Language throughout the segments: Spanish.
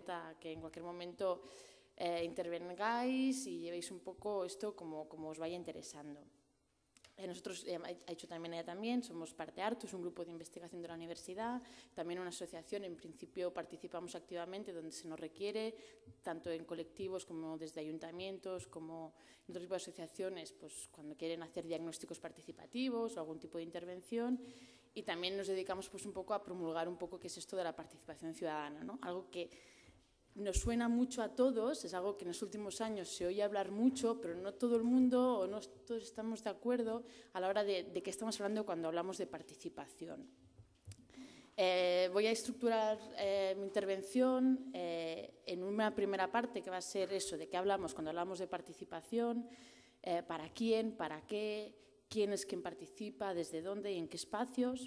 abierta a que en cualquier momento intervengáis y llevéis un poco esto como os vaya interesando. Nosotros, ha dicho también ella también, somos parte Artus, un grupo de investigación de la universidad, también una asociación. En principio participamos activamente donde se nos requiere, tanto en colectivos como desde ayuntamientos, como en otro tipo de asociaciones, pues cuando quieren hacer diagnósticos participativos o algún tipo de intervención. Y también nos dedicamos pues un poco a promulgar un poco qué es esto de la participación ciudadana, ¿no? Algo que nos suena mucho a todos, es algo que en los últimos años se oye hablar mucho, pero no todo el mundo o no todos estamos de acuerdo a la hora de qué estamos hablando cuando hablamos de participación. Voy a estructurar mi intervención en una primera parte que va a ser eso, de qué hablamos cuando hablamos de participación, para quién, para qué, quién es quien participa, desde dónde y en qué espacios.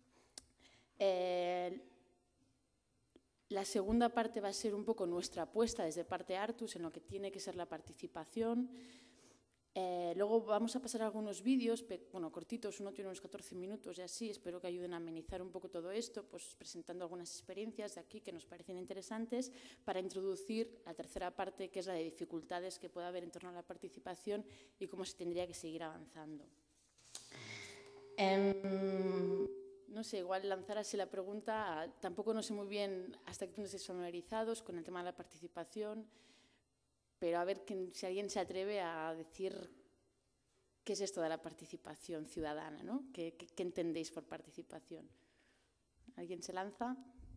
La segunda parte va a ser un poco nuestra apuesta desde parte Artus en lo que tiene que ser la participación. Luego vamos a pasar algunos vídeos, bueno, cortitos, uno tiene unos 14 minutos y así, espero que ayuden a amenizar un poco todo esto, pues presentando algunas experiencias de aquí que nos parecen interesantes para introducir la tercera parte, que es la de dificultades que puede haber en torno a la participación y cómo se tendría que seguir avanzando. No sé, igual lanzar así la pregunta, tampoco no sé muy bien hasta qué punto estáis familiarizados con el tema de la participación, pero a ver si alguien se atreve a decir qué es esto de la participación ciudadana, ¿no? ¿Qué entendéis por participación? ¿Alguien se lanza?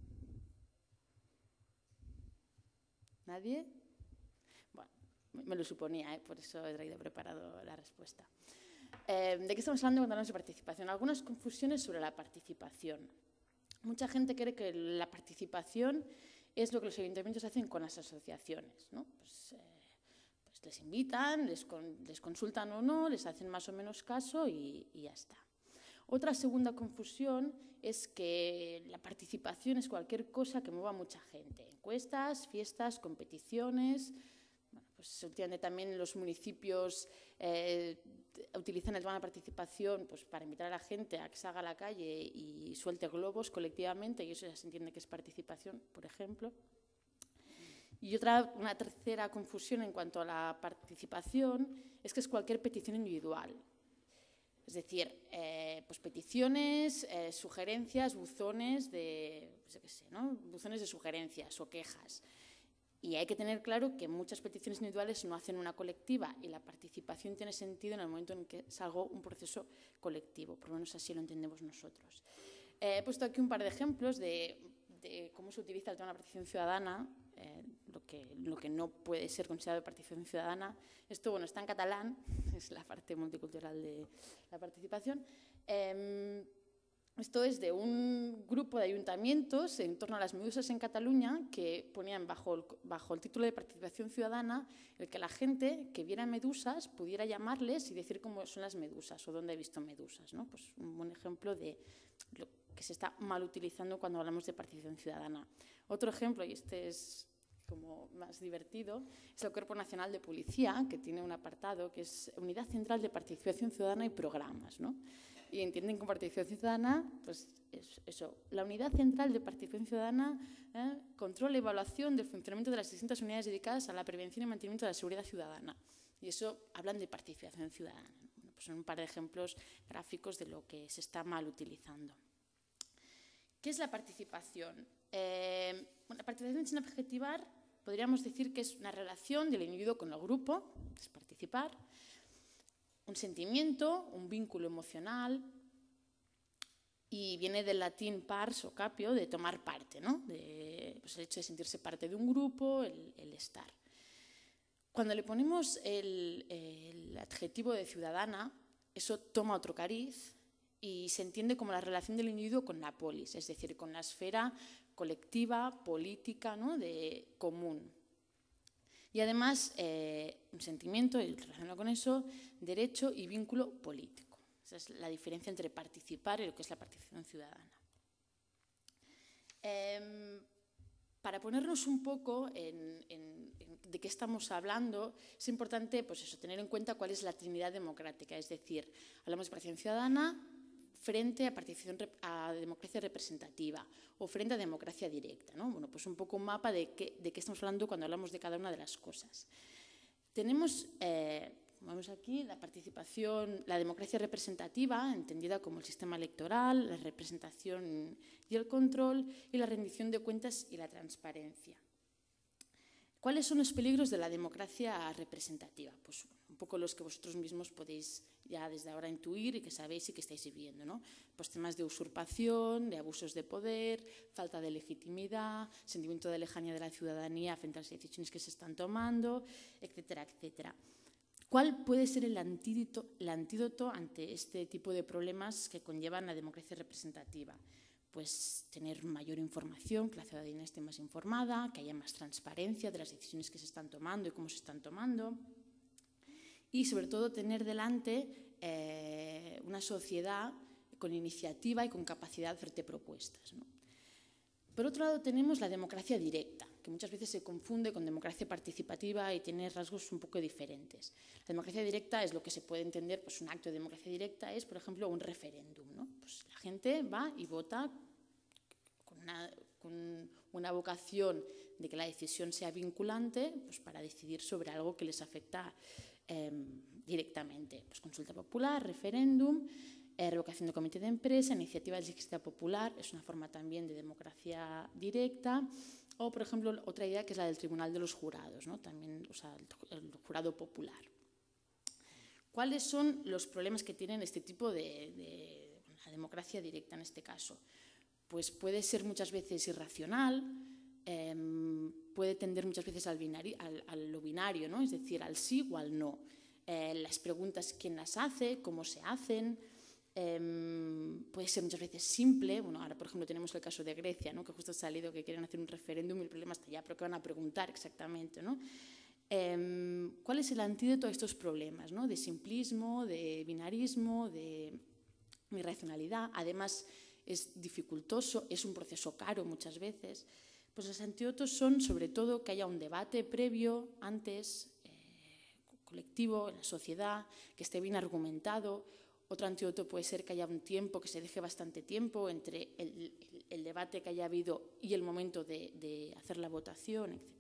¿Nadie? Bueno, me lo suponía, por eso he traído preparado la respuesta. ¿De qué estamos hablando cuando hablamos de participación? Algunas confusiones sobre la participación. Mucha gente cree que la participación es lo que los ayuntamientos hacen con las asociaciones, ¿no? Pues les invitan, les consultan o no, les hacen más o menos caso y ya está. Otra segunda confusión es que la participación es cualquier cosa que mueva a mucha gente. Encuestas, fiestas, competiciones. Bueno, pues últimamente también los municipios utilizan el tema de la participación pues, para invitar a la gente a que salga a la calle y suelte globos colectivamente, y eso ya se entiende que es participación, por ejemplo. Y una tercera confusión en cuanto a la participación es que es cualquier petición individual. Es decir, pues peticiones, sugerencias, buzones de, pues yo qué sé, ¿no? Buzones de sugerencias o quejas. Y hay que tener claro que muchas peticiones individuales no hacen una colectiva y la participación tiene sentido en el momento en que es algo, un proceso colectivo, por lo menos así lo entendemos nosotros. He puesto aquí un par de ejemplos de cómo se utiliza el tema de la participación ciudadana, lo que no puede ser considerado participación ciudadana. Esto, bueno, está en catalán, es la parte multicultural de la participación. Esto es de un grupo de ayuntamientos en torno a las medusas en Cataluña que ponían bajo el título de participación ciudadana el que la gente que viera medusas pudiera llamarles y decir cómo son las medusas o dónde ha visto medusas, ¿no? Pues un buen ejemplo de lo que se está mal utilizando cuando hablamos de participación ciudadana. Otro ejemplo, y este es como más divertido, es el Cuerpo Nacional de Policía, que tiene un apartado que es Unidad Central de Participación Ciudadana y Programas, ¿no? Y entienden con participación ciudadana, pues eso, la Unidad Central de Participación Ciudadana controla y evaluación del funcionamiento de las distintas unidades dedicadas a la prevención y mantenimiento de la seguridad ciudadana. Y eso hablan de participación ciudadana. Bueno, pues son un par de ejemplos gráficos de lo que se está mal utilizando. ¿Qué es la participación? La participación sin objetivar podríamos decir que es una relación del individuo con el grupo, es participar, un sentimiento, un vínculo emocional, y viene del latín pars o capio, de tomar parte, ¿no? Pues el hecho de sentirse parte de un grupo, el estar. Cuando le ponemos el adjetivo de ciudadana, eso toma otro cariz y se entiende como la relación del individuo con la polis, es decir, con la esfera colectiva, política, ¿no? De común. Y además, un sentimiento, y relacionado con eso, derecho y vínculo político. Esa es la diferencia entre participar y lo que es la participación ciudadana. Para ponernos un poco de qué estamos hablando, es importante pues eso, tener en cuenta cuál es la trinidad democrática. Es decir, hablamos de participación ciudadana, frente a democracia representativa o frente a democracia directa, ¿no? Bueno, pues un poco un mapa de qué estamos hablando cuando hablamos de cada una de las cosas. Tenemos, vamos aquí, la participación, la democracia representativa, entendida como el sistema electoral, la representación y el control, y la rendición de cuentas y la transparencia. ¿Cuáles son los peligros de la democracia representativa? Pues un poco los que vosotros mismos podéis ya desde ahora intuir y que sabéis y que estáis viviendo, ¿no? Pues temas de usurpación, de abusos de poder, falta de legitimidad, sentimiento de lejanía de la ciudadanía frente a las decisiones que se están tomando, etcétera, etcétera. ¿Cuál puede ser el antídoto ante este tipo de problemas que conllevan la democracia representativa? Pues tener mayor información, que la ciudadanía esté más informada, que haya más transparencia de las decisiones que se están tomando y cómo se están tomando. Y sobre todo tener delante una sociedad con iniciativa y con capacidad de hacerte propuestas, ¿no? Por otro lado tenemos la democracia directa, que muchas veces se confunde con democracia participativa y tiene rasgos un poco diferentes. La democracia directa es lo que se puede entender, pues un acto de democracia directa es, por ejemplo, un referéndum, ¿no? Pues la gente va y vota con una vocación de que la decisión sea vinculante, pues para decidir sobre algo que les afecta directamente. Pues consulta popular, referéndum, revocación de comité de empresa, iniciativa legislativa popular, es una forma también de democracia directa. O, por ejemplo, otra idea que es la del tribunal de los jurados, ¿no? También, o sea, el jurado popular. ¿Cuáles son los problemas que tienen este tipo de la democracia directa en este caso? Pues puede ser muchas veces irracional, puede tender muchas veces a lo binario, ¿no? Es decir, al sí o al no. Las preguntas, ¿quién las hace? ¿Cómo se hacen? Puede ser muchas veces simple. Bueno, ahora por ejemplo tenemos el caso de Grecia, ¿no? Que justo ha salido que quieren hacer un referéndum y el problema está ya, pero ¿qué van a preguntar exactamente, ¿no? ¿Cuál es el antídoto a estos problemas, ¿no? De simplismo, de binarismo, de irracionalidad? Además es dificultoso, es un proceso caro muchas veces. Pues los antídotos son sobre todo que haya un debate previo, antes, colectivo, en la sociedad, que esté bien argumentado. Otro antídoto puede ser que haya un tiempo, que se deje bastante tiempo entre el debate que haya habido y el momento de hacer la votación, etc.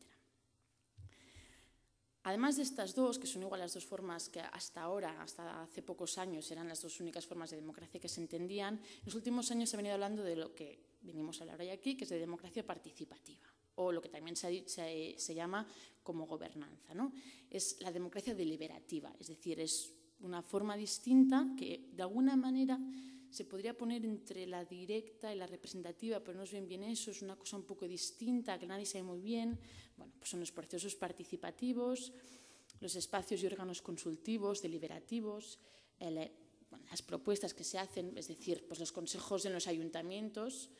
Además de estas dos, que son igual las dos formas que hasta ahora, hasta hace pocos años, eran las dos únicas formas de democracia que se entendían, en los últimos años se ha venido hablando de lo que venimos a hablar hoy aquí, que es de democracia participativa, o lo que también se llama como gobernanza, ¿no? Es la democracia deliberativa, es decir, es una forma distinta que de alguna manera se podría poner entre la directa y la representativa, pero no es bien eso, es una cosa un poco distinta que nadie sabe muy bien. Bueno, pues son los procesos participativos, los espacios y órganos consultivos, deliberativos, las propuestas que se hacen, es decir, pues los consejos en los ayuntamientos,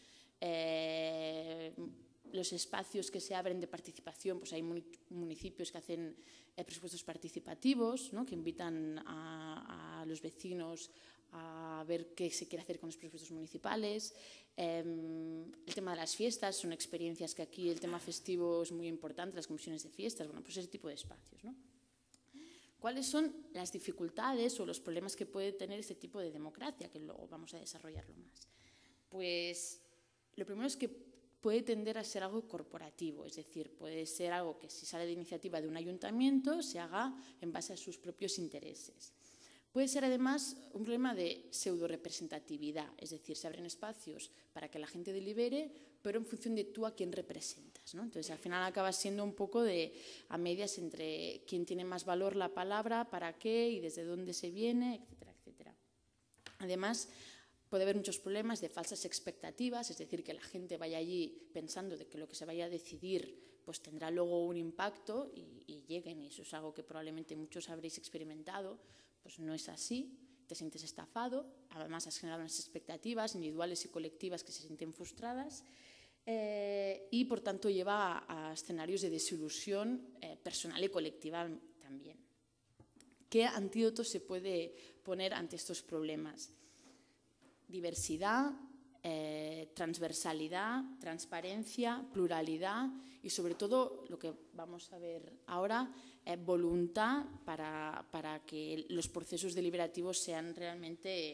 los espacios que se abren de participación, pues hay municipios que hacen presupuestos participativos, ¿no? Que invitan a los vecinos a ver qué se quiere hacer con los presupuestos municipales. El tema de las fiestas, son experiencias que aquí el tema festivo es muy importante, las comisiones de fiestas, bueno, pues ese tipo de espacios, ¿no? ¿Cuáles son las dificultades o los problemas que puede tener este tipo de democracia? Que luego vamos a desarrollarlo más. Pues lo primero es que puede tender a ser algo corporativo, es decir, puede ser algo que si sale de iniciativa de un ayuntamiento se haga en base a sus propios intereses. Puede ser además un problema de pseudo-representatividad, es decir, se abren espacios para que la gente delibere, pero en función de tú a quién representas, ¿no? Entonces, al final acaba siendo un poco a medias entre quién tiene más valor la palabra, para qué y desde dónde se viene, etcétera, etcétera. Además, puede haber muchos problemas de falsas expectativas, es decir, que la gente vaya allí pensando de que lo que se vaya a decidir pues tendrá luego un impacto y lleguen, y eso es algo que probablemente muchos habréis experimentado. Pues no es así, te sientes estafado, además has generado unas expectativas individuales y colectivas que se sienten frustradas y por tanto lleva a escenarios de desilusión personal y colectiva también. ¿Qué antídoto se puede poner ante estos problemas? Diversidad, transversalidad, transparencia, pluralidad y sobre todo, lo que vamos a ver ahora, voluntad para que los procesos deliberativos sean realmente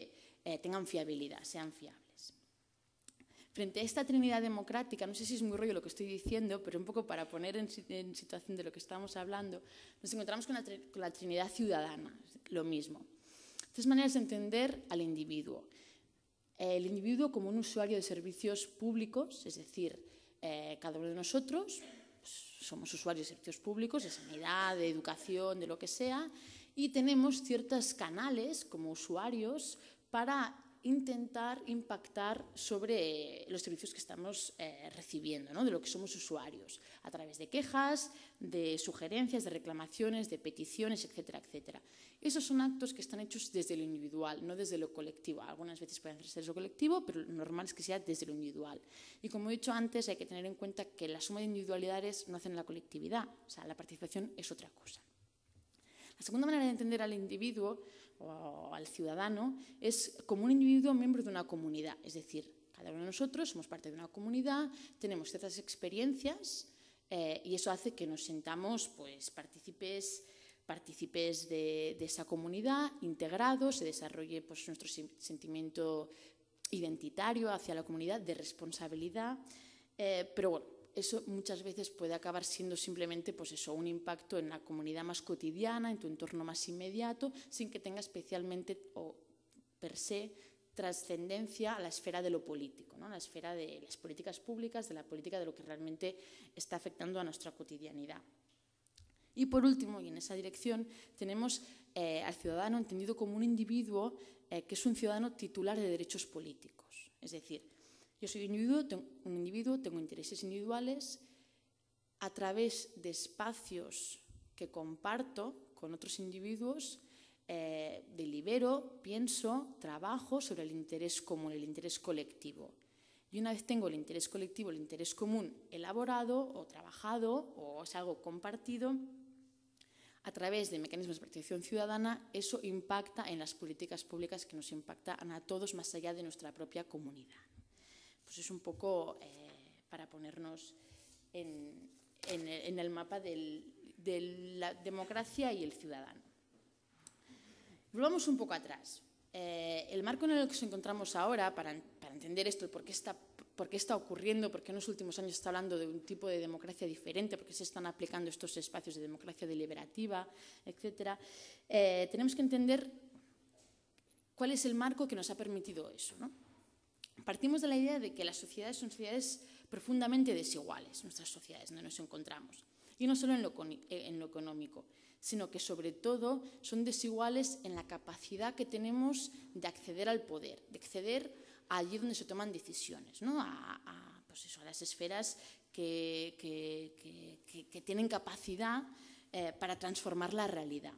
tengan fiabilidad, sean fiables. Frente a esta trinidad democrática, no sé si es muy rollo lo que estoy diciendo, pero un poco para poner en situación de lo que estamos hablando, nos encontramos con la trinidad ciudadana, lo mismo. Tres maneras de entender al individuo. El individuo como un usuario de servicios públicos, es decir, cada uno de nosotros somos usuarios de servicios públicos, de sanidad, de educación, de lo que sea, y tenemos ciertos canales como usuarios para intentar impactar sobre los servicios que estamos recibiendo, ¿no? De lo que somos usuarios, a través de quejas, de sugerencias, de reclamaciones, de peticiones, etcétera, etcétera. Esos son actos que están hechos desde lo individual, no desde lo colectivo. Algunas veces pueden hacerse desde lo colectivo, pero lo normal es que sea desde lo individual. Y como he dicho antes, hay que tener en cuenta que la suma de individualidades no hacen la colectividad, o sea, la participación es otra cosa. La segunda manera de entender al individuo o al ciudadano es como un individuo miembro de una comunidad, es decir, cada uno de nosotros somos parte de una comunidad, tenemos ciertas experiencias y eso hace que nos sintamos pues, partícipes de esa comunidad, integrados, se desarrolle pues, nuestro sentimiento identitario hacia la comunidad, de responsabilidad, pero bueno, eso muchas veces puede acabar siendo simplemente pues eso, un impacto en la comunidad más cotidiana, en tu entorno más inmediato, sin que tenga especialmente o per se trascendencia a la esfera de lo político, ¿no? A la esfera de las políticas públicas, de la política de lo que realmente está afectando a nuestra cotidianidad. Y por último, y en esa dirección, tenemos al ciudadano entendido como un individuo que es un ciudadano titular de derechos políticos. Es decir, yo soy un individuo, tengo intereses individuales, a través de espacios que comparto con otros individuos, delibero, pienso, trabajo sobre el interés común, el interés colectivo. Y una vez tengo el interés colectivo, el interés común elaborado o trabajado o es algo compartido, a través de mecanismos de participación ciudadana, eso impacta en las políticas públicas que nos impactan a todos más allá de nuestra propia comunidad. Pues es un poco para ponernos en el mapa de la democracia y el ciudadano. Volvamos un poco atrás. El marco en el que nos encontramos ahora, para entender esto, por qué está ocurriendo, por qué en los últimos años se está hablando de un tipo de democracia diferente, por qué se están aplicando estos espacios de democracia deliberativa, etcétera, tenemos que entender cuál es el marco que nos ha permitido eso, ¿no? Partimos de la idea de que las sociedades son sociedades profundamente desiguales, nuestras sociedades donde nos encontramos. Y no solo en lo económico, sino que sobre todo son desiguales en la capacidad que tenemos de acceder al poder, de acceder allí donde se toman decisiones, ¿no? Pues eso, a las esferas que tienen capacidad para transformar la realidad.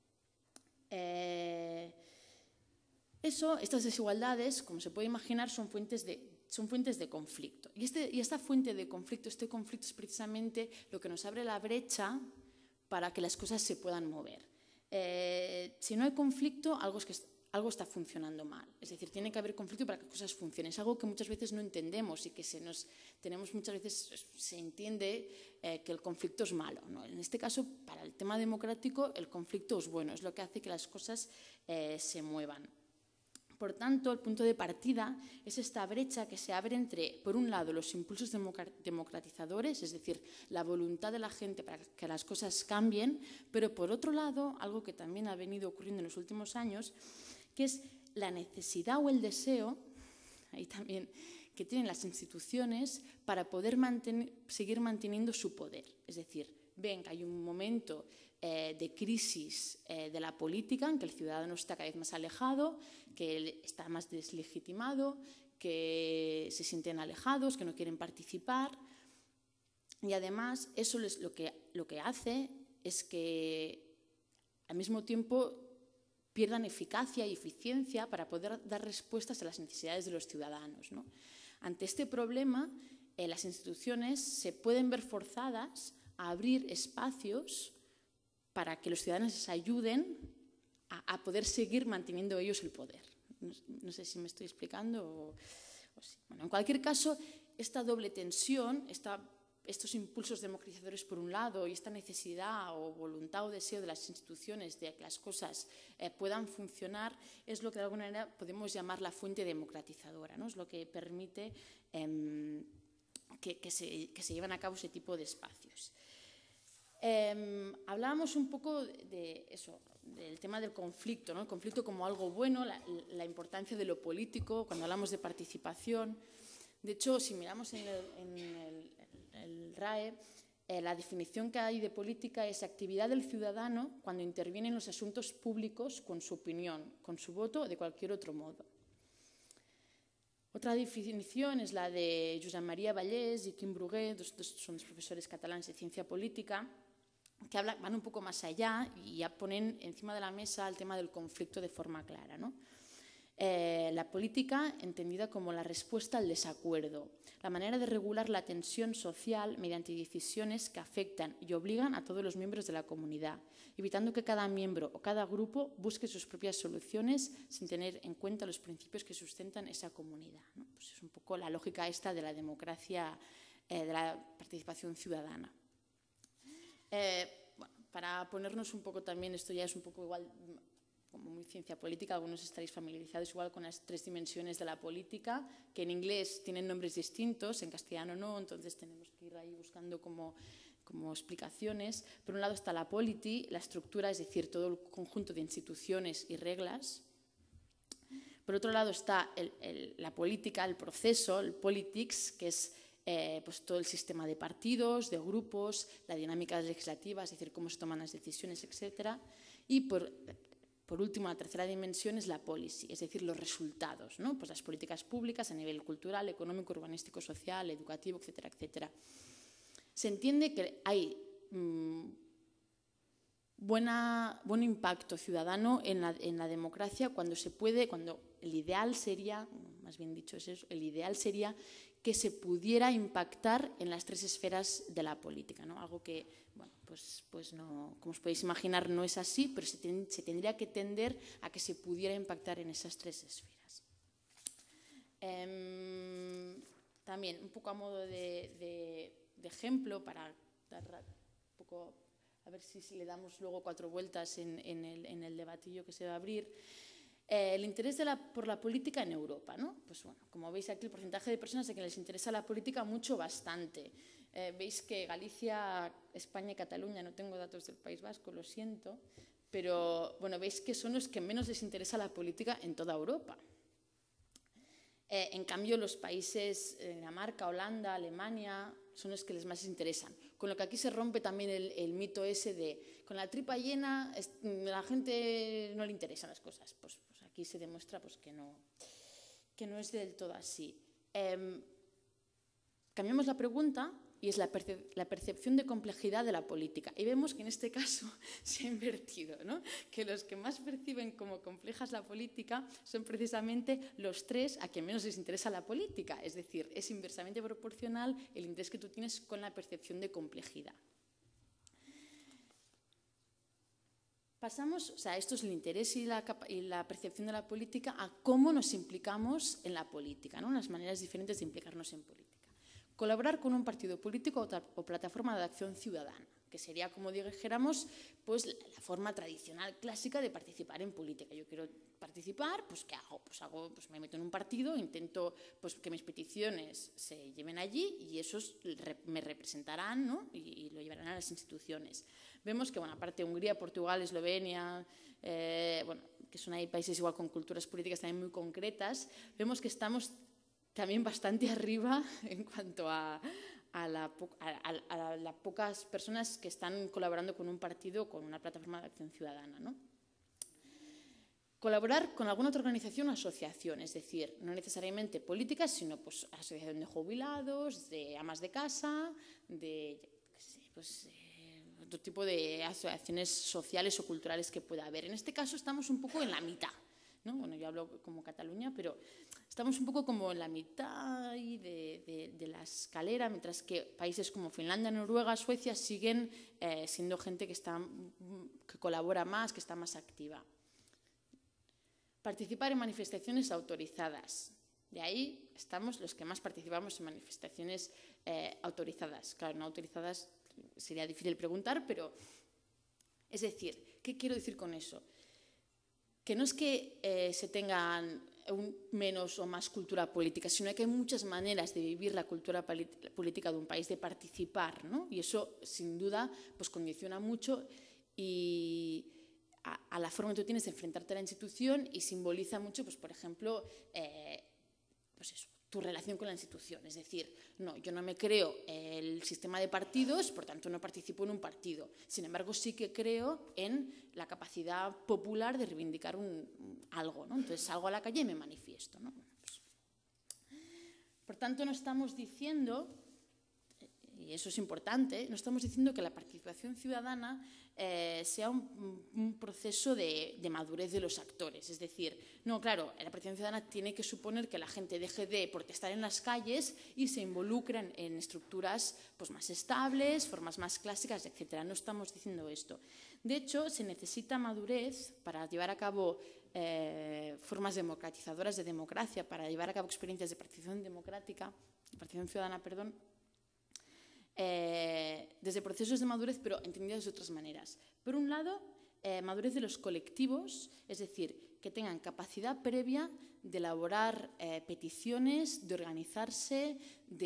Estas desigualdades, como se puede imaginar, son fuentes de conflicto. Y esta fuente de conflicto, este conflicto es precisamente lo que nos abre la brecha para que las cosas se puedan mover. Si no hay conflicto, algo está funcionando mal. Es decir, tiene que haber conflicto para que las cosas funcionen. Es algo que muchas veces no entendemos y que muchas veces se entiende que el conflicto es malo, ¿no? En este caso, para el tema democrático, el conflicto es bueno, es lo que hace que las cosas se muevan. Por tanto, el punto de partida es esta brecha que se abre entre, por un lado, los impulsos democratizadores, es decir, la voluntad de la gente para que las cosas cambien, pero por otro lado, algo que también ha venido ocurriendo en los últimos años, que es la necesidad o el deseo, ahí también, que tienen las instituciones para poder seguir manteniendo su poder. Es decir, ven que hay un momento de crisis de la política en que el ciudadano está cada vez más alejado, que está más deslegitimado, que se sienten alejados, que no quieren participar. Y además eso lo que hace es que al mismo tiempo pierdan eficacia y eficiencia para poder dar respuestas a las necesidades de los ciudadanos, ¿no? Ante este problema, las instituciones se pueden ver forzadas a abrir espacios para que los ciudadanos les ayuden a poder seguir manteniendo ellos el poder. No sé si me estoy explicando o sí. Bueno, en cualquier caso, esta doble tensión, esta estos impulsos democratizadores por un lado y esta necesidad o voluntad o deseo de las instituciones de que las cosas puedan funcionar es lo que de alguna manera podemos llamar la fuente democratizadora, ¿no? Es lo que permite que se lleven a cabo ese tipo de espacios. Hablábamos un poco de eso, del tema del conflicto, ¿no? El conflicto como algo bueno, la importancia de lo político, cuando hablamos de participación. De hecho, si miramos en el RAE, la definición que hay de política es actividad del ciudadano cuando interviene en los asuntos públicos con su opinión, con su voto o de cualquier otro modo. Otra definición es la de Josep Maria Vallès y Quim Brugué, son dos profesores catalanes de ciencia política, que van un poco más allá y ya ponen encima de la mesa el tema del conflicto de forma clara, ¿no? La política entendida como la respuesta al desacuerdo, la manera de regular la tensión social mediante decisiones que afectan y obligan a todos los miembros de la comunidad, evitando que cada miembro o cada grupo busque sus propias soluciones sin tener en cuenta los principios que sustentan esa comunidad, ¿no? Pues es un poco la lógica esta de la democracia, de la participación ciudadana. Bueno, para ponernos un poco también, esto ya es un poco igual como muy ciencia política, algunos estaréis familiarizados igual con las 3 dimensiones de la política, que en inglés tienen nombres distintos, en castellano no, entonces tenemos que ir ahí buscando como explicaciones. Por un lado está la polity, la estructura, es decir, todo el conjunto de instituciones y reglas. Por otro lado está la política, el proceso, el politics, que es pues todo el sistema de partidos, de grupos, la dinámica legislativa, es decir, cómo se toman las decisiones, etc. Y por último, la tercera dimensión es la policy, es decir, los resultados, ¿no? Pues las políticas públicas a nivel cultural, económico, urbanístico, social, educativo, etcétera, etcétera. Se entiende que hay buen impacto ciudadano en la democracia cuando se puede, cuando el ideal sería, más bien dicho es eso, el ideal sería que se pudiera impactar en las 3 esferas de la política, ¿no? Algo que, bueno, pues no, como os podéis imaginar, no es así, pero se tendría que tender a que se pudiera impactar en esas 3 esferas. También, un poco a modo de ejemplo, para dar un poco, a ver si le damos luego 4 vueltas en el debatillo que se va a abrir. El interés por la política en Europa, ¿no? Pues bueno, como veis aquí el porcentaje de personas a que les interesa la política mucho, bastante. Veis que Galicia, España y Cataluña, no tengo datos del País Vasco, lo siento, pero bueno, veis que son los que menos les interesa la política en toda Europa. En cambio, los países Dinamarca, Holanda, Alemania son los que les más interesan. Con lo que aquí se rompe también el mito ese de con la tripa llena la gente no le interesan las cosas. Pues aquí se demuestra pues, que no es del todo así. Cambiamos la pregunta y es la percepción de complejidad de la política. Y vemos que en este caso se ha invertido, ¿no? Que los que más perciben como complejas la política son precisamente los 3 a quien menos les interesa la política. Es decir, es inversamente proporcional el interés que tú tienes con la percepción de complejidad. Pasamos, o sea, esto es el interés y la percepción de la política a cómo nos implicamos en la política, ¿no? Las maneras diferentes de implicarnos en política. Colaborar con un partido político o plataforma de acción ciudadana, que sería, como dijéramos, pues la forma tradicional, clásica de participar en política. Yo quiero participar, pues ¿qué hago? Pues me meto en un partido, intento pues, que mis peticiones se lleven allí y esos me representarán, ¿no? y lo llevarán a las instituciones. Vemos que, bueno, aparte de Hungría, Portugal, Eslovenia, bueno, que son ahí países igual con culturas políticas también muy concretas, vemos que estamos también bastante arriba en cuanto a las pocas personas que están colaborando con un partido o con una plataforma de acción ciudadana, ¿no? Colaborar con alguna otra organización o asociación, es decir, no necesariamente políticas, sino pues asociación de jubilados, de amas de casa, de otro tipo de asociaciones sociales o culturales que pueda haber. En este caso estamos un poco en la mitad, ¿no? Bueno, yo hablo como Cataluña, pero estamos un poco como en la mitad de la escalera, mientras que países como Finlandia, Noruega, Suecia siguen siendo gente que colabora más, que está más activa. Participar en manifestaciones autorizadas. De ahí estamos los que más participamos en manifestaciones autorizadas. Claro, no autorizadas sería difícil preguntar, pero es decir, ¿qué quiero decir con eso? Que no es que se tengan menos o más cultura política, sino que hay muchas maneras de vivir la cultura política de un país, de participar, ¿no? Y eso, sin duda, pues condiciona mucho y a la forma que tú tienes de enfrentarte a la institución y simboliza mucho, pues, por ejemplo, pues eso, tu relación con la institución. Es decir, no, yo no me creo el sistema de partidos, por tanto no participo en un partido. Sin embargo, sí que creo en la capacidad popular de reivindicar algo, ¿no? Entonces salgo a la calle y me manifiesto, ¿no? Pues, por tanto, no estamos diciendo, y eso es importante, no estamos diciendo que la participación ciudadana sea un proceso de madurez de los actores. Es decir, no, claro, la participación ciudadana tiene que suponer que la gente deje de protestar en las calles y se involucren en estructuras pues, más estables, formas más clásicas, etc. No estamos diciendo esto. De hecho, se necesita madurez para llevar a cabo formas democratizadoras de democracia, para llevar a cabo experiencias de participación ciudadana, perdón, desde procesos de madurez, pero entendidos de otras maneras. Por un lado, madurez de los colectivos, es decir, que tengan capacidad previa de elaborar peticiones, de organizarse,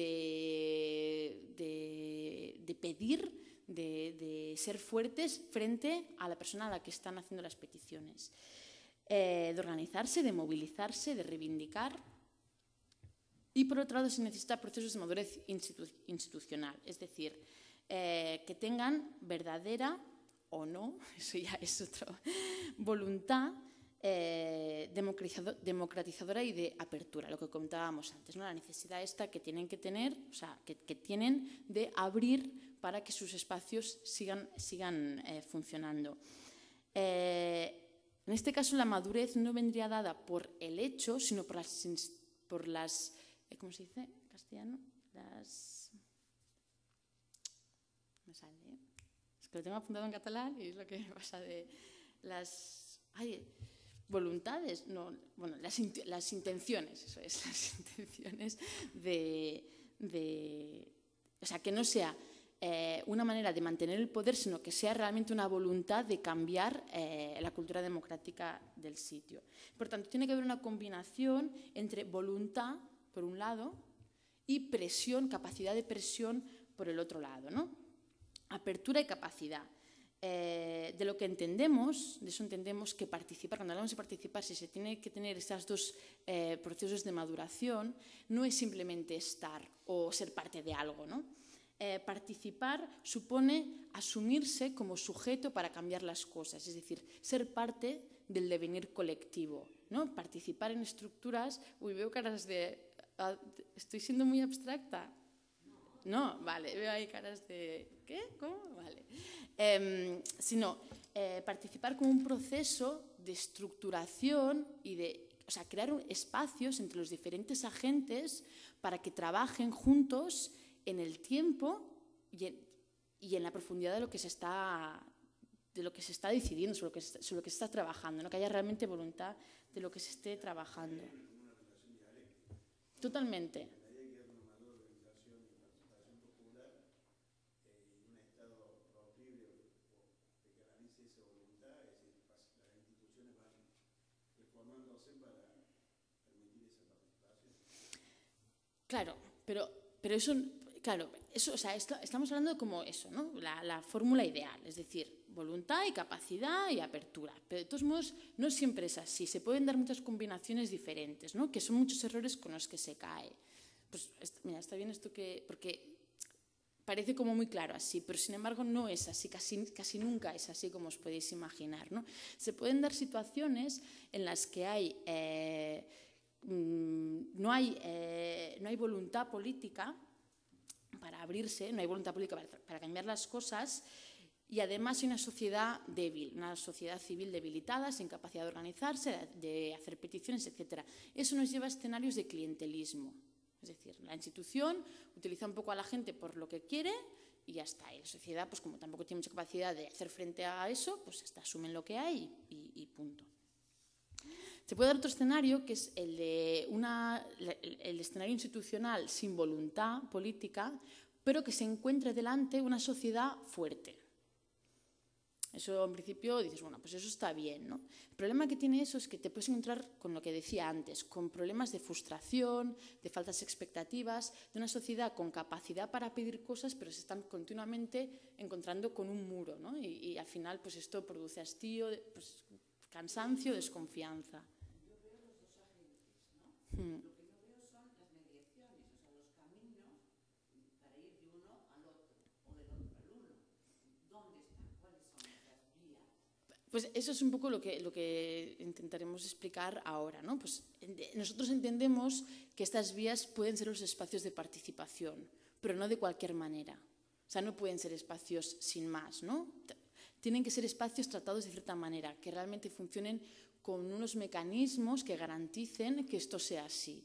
de pedir, de ser fuertes frente a la persona a la que están haciendo las peticiones. De organizarse, de movilizarse, de reivindicar. Y por otro lado se necesita procesos de madurez institucional, es decir, que tengan verdadera o no, eso ya es otra, voluntad democratizadora y de apertura, lo que comentábamos antes, ¿no? La necesidad esta que tienen que tener, o sea, que tienen de abrir para que sus espacios sigan funcionando. En este caso la madurez no vendría dada por el hecho, sino por las ¿cómo se dice en castellano? Me sale, es que lo tengo apuntado en catalán y es lo que me pasa de las voluntades, no, bueno, las intenciones, eso es, las intenciones o sea, que no sea una manera de mantener el poder, sino que sea realmente una voluntad de cambiar la cultura democrática del sitio. Por tanto, tiene que haber una combinación entre voluntad, por un lado, y presión, capacidad de presión por el otro lado, ¿no? Apertura y capacidad. De lo que entendemos, de eso entendemos que participar, cuando hablamos de participar, si se tiene que tener estos dos procesos de maduración, no es simplemente estar o ser parte de algo, ¿no? Participar supone asumirse como sujeto para cambiar las cosas, es decir, ser parte del devenir colectivo, ¿no? Participar en estructuras. Uy, veo caras de... ¿Estoy siendo muy abstracta? No, vale, veo ahí caras de... ¿Qué? ¿Cómo? Vale. Sino participar como un proceso de estructuración y de... O sea, crear espacios entre los diferentes agentes para que trabajen juntos en el tiempo y en la profundidad de lo que se está decidiendo, sobre lo que se está trabajando, ¿no? Que haya realmente voluntad de lo que se esté trabajando. Totalmente. Claro, pero eso, claro, eso, o sea, estamos hablando como eso, ¿no? La fórmula ideal, es decir, voluntad y capacidad y apertura. Pero de todos modos, no siempre es así. Se pueden dar muchas combinaciones diferentes, ¿no? Que son muchos errores con los que se cae. Pues, mira, está bien esto porque parece como muy claro así, pero sin embargo no es así, casi nunca es así como os podéis imaginar, ¿no? Se pueden dar situaciones en las que no hay voluntad política para abrirse, no hay voluntad política para cambiar las cosas y además hay una sociedad débil, una sociedad civil debilitada, sin capacidad de organizarse, de hacer peticiones, etc. Eso nos lleva a escenarios de clientelismo. Es decir, la institución utiliza un poco a la gente por lo que quiere y ya está. Y la sociedad, pues como tampoco tiene mucha capacidad de hacer frente a eso, pues asumen lo que hay y punto. Se puede dar otro escenario, que es el de el escenario institucional sin voluntad política, pero que se encuentre delante una sociedad fuerte. Eso, en principio, dices, bueno, pues eso está bien, ¿no? El problema que tiene eso es que te puedes encontrar con lo que decía antes, con problemas de frustración, de faltas expectativas, de una sociedad con capacidad para pedir cosas, pero se están continuamente encontrando con un muro, ¿no? Y al final, pues esto produce hastío, pues, cansancio, desconfianza. Yo veo los dos agentes, ¿no? Lo que no veo son las mediaciones, o sea, los caminos para ir de uno al otro, o del otro al uno. ¿Dónde están? ¿Cuáles son esas vías? Pues eso es un poco lo que intentaremos explicar ahora, ¿no? Pues nosotros entendemos que estas vías pueden ser los espacios de participación, pero no de cualquier manera. O sea, no pueden ser espacios sin más, ¿no? Tienen que ser espacios tratados de cierta manera, que realmente funcionen con unos mecanismos que garanticen que esto sea así.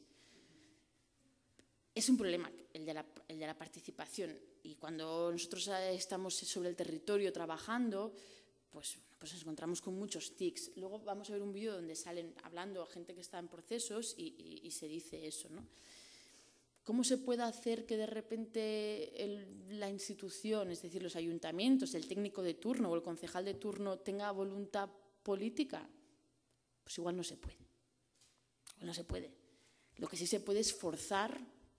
Es un problema el de la participación, y cuando nosotros estamos sobre el territorio trabajando, pues nos encontramos con muchos tics. Luego vamos a ver un vídeo donde salen hablando gente que está en procesos y se dice eso, ¿no? ¿Cómo se puede hacer que de repente la institución, es decir, los ayuntamientos, el técnico de turno o el concejal de turno tenga voluntad política? Pues igual no se puede. Igual no se puede. Lo que sí se puede es forzar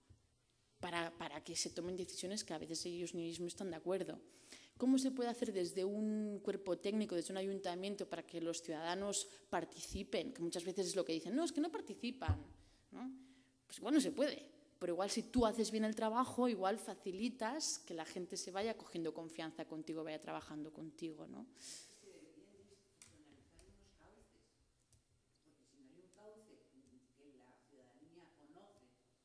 para que se tomen decisiones que a veces ellos mismos están de acuerdo. ¿Cómo se puede hacer desde un cuerpo técnico, desde un ayuntamiento, para que los ciudadanos participen? Que muchas veces es lo que dicen, no, es que no participan, ¿no? Pues igual no se puede, pero igual si tú haces bien el trabajo, igual facilitas que la gente se vaya cogiendo confianza contigo, vaya trabajando contigo, ¿no? Se deberían de institucionalizar unos cauces, porque si no hay un cauce que la ciudadanía conoce,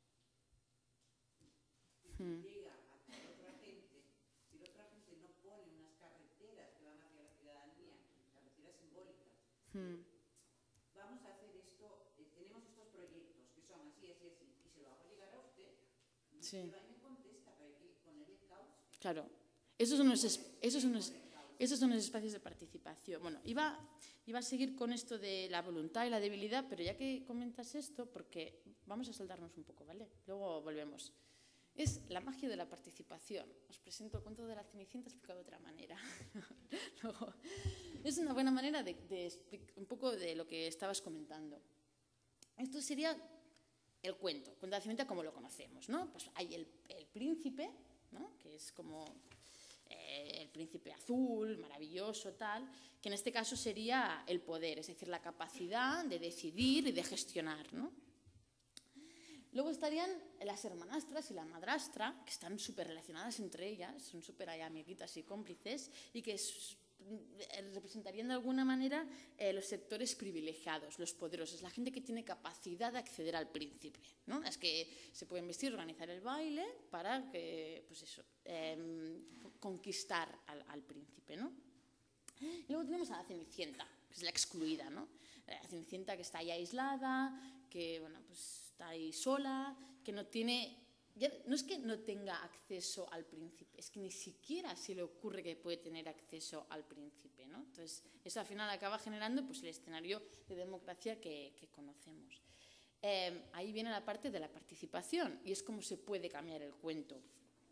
llega a la otra gente, si la otra gente no pone unas carreteras que van hacia la ciudadanía, carreteras simbólicas, vamos a hacer esto, tenemos estos proyectos que son así, así, así, y se lo hago llegar a usted, Sí. y va y me contesta, pero hay que ponerle cauce. Claro, esos son los espacios de participación. Bueno, iba a seguir con esto de la voluntad y la debilidad, pero ya que comentas esto, porque vamos a saltarnos un poco, ¿vale? Luego volvemos. Es la magia de la participación. Os presento el cuento de la Cenicienta explicado de otra manera. Luego, es una buena manera de explicar un poco de lo que estabas comentando. Esto sería el cuento de la Cenicienta como lo conocemos, ¿no? Pues hay el príncipe, ¿no? Que es como el príncipe azul, maravilloso, tal, que en este caso sería el poder, es decir, la capacidad de decidir y de gestionar, ¿no? Luego estarían las hermanastras y la madrastra, que están súper relacionadas entre ellas, son súper amiguitas y cómplices, y que representarían de alguna manera los sectores privilegiados, los poderosos, la gente que tiene capacidad de acceder al príncipe, ¿no? Las que se pueden vestir, organizar el baile para que, pues eso, conquistar al príncipe, ¿no? Y luego tenemos a la Cenicienta, que es la excluida, ¿no? La Cenicienta que está ahí aislada, que, bueno, pues está ahí sola, que no tiene... No es que no tenga acceso al príncipe, es que ni siquiera se le ocurre que puede tener acceso al príncipe, ¿no? Entonces, eso al final acaba generando pues, el escenario de democracia que conocemos. Ahí viene la parte de la participación y es cómo se puede cambiar el cuento.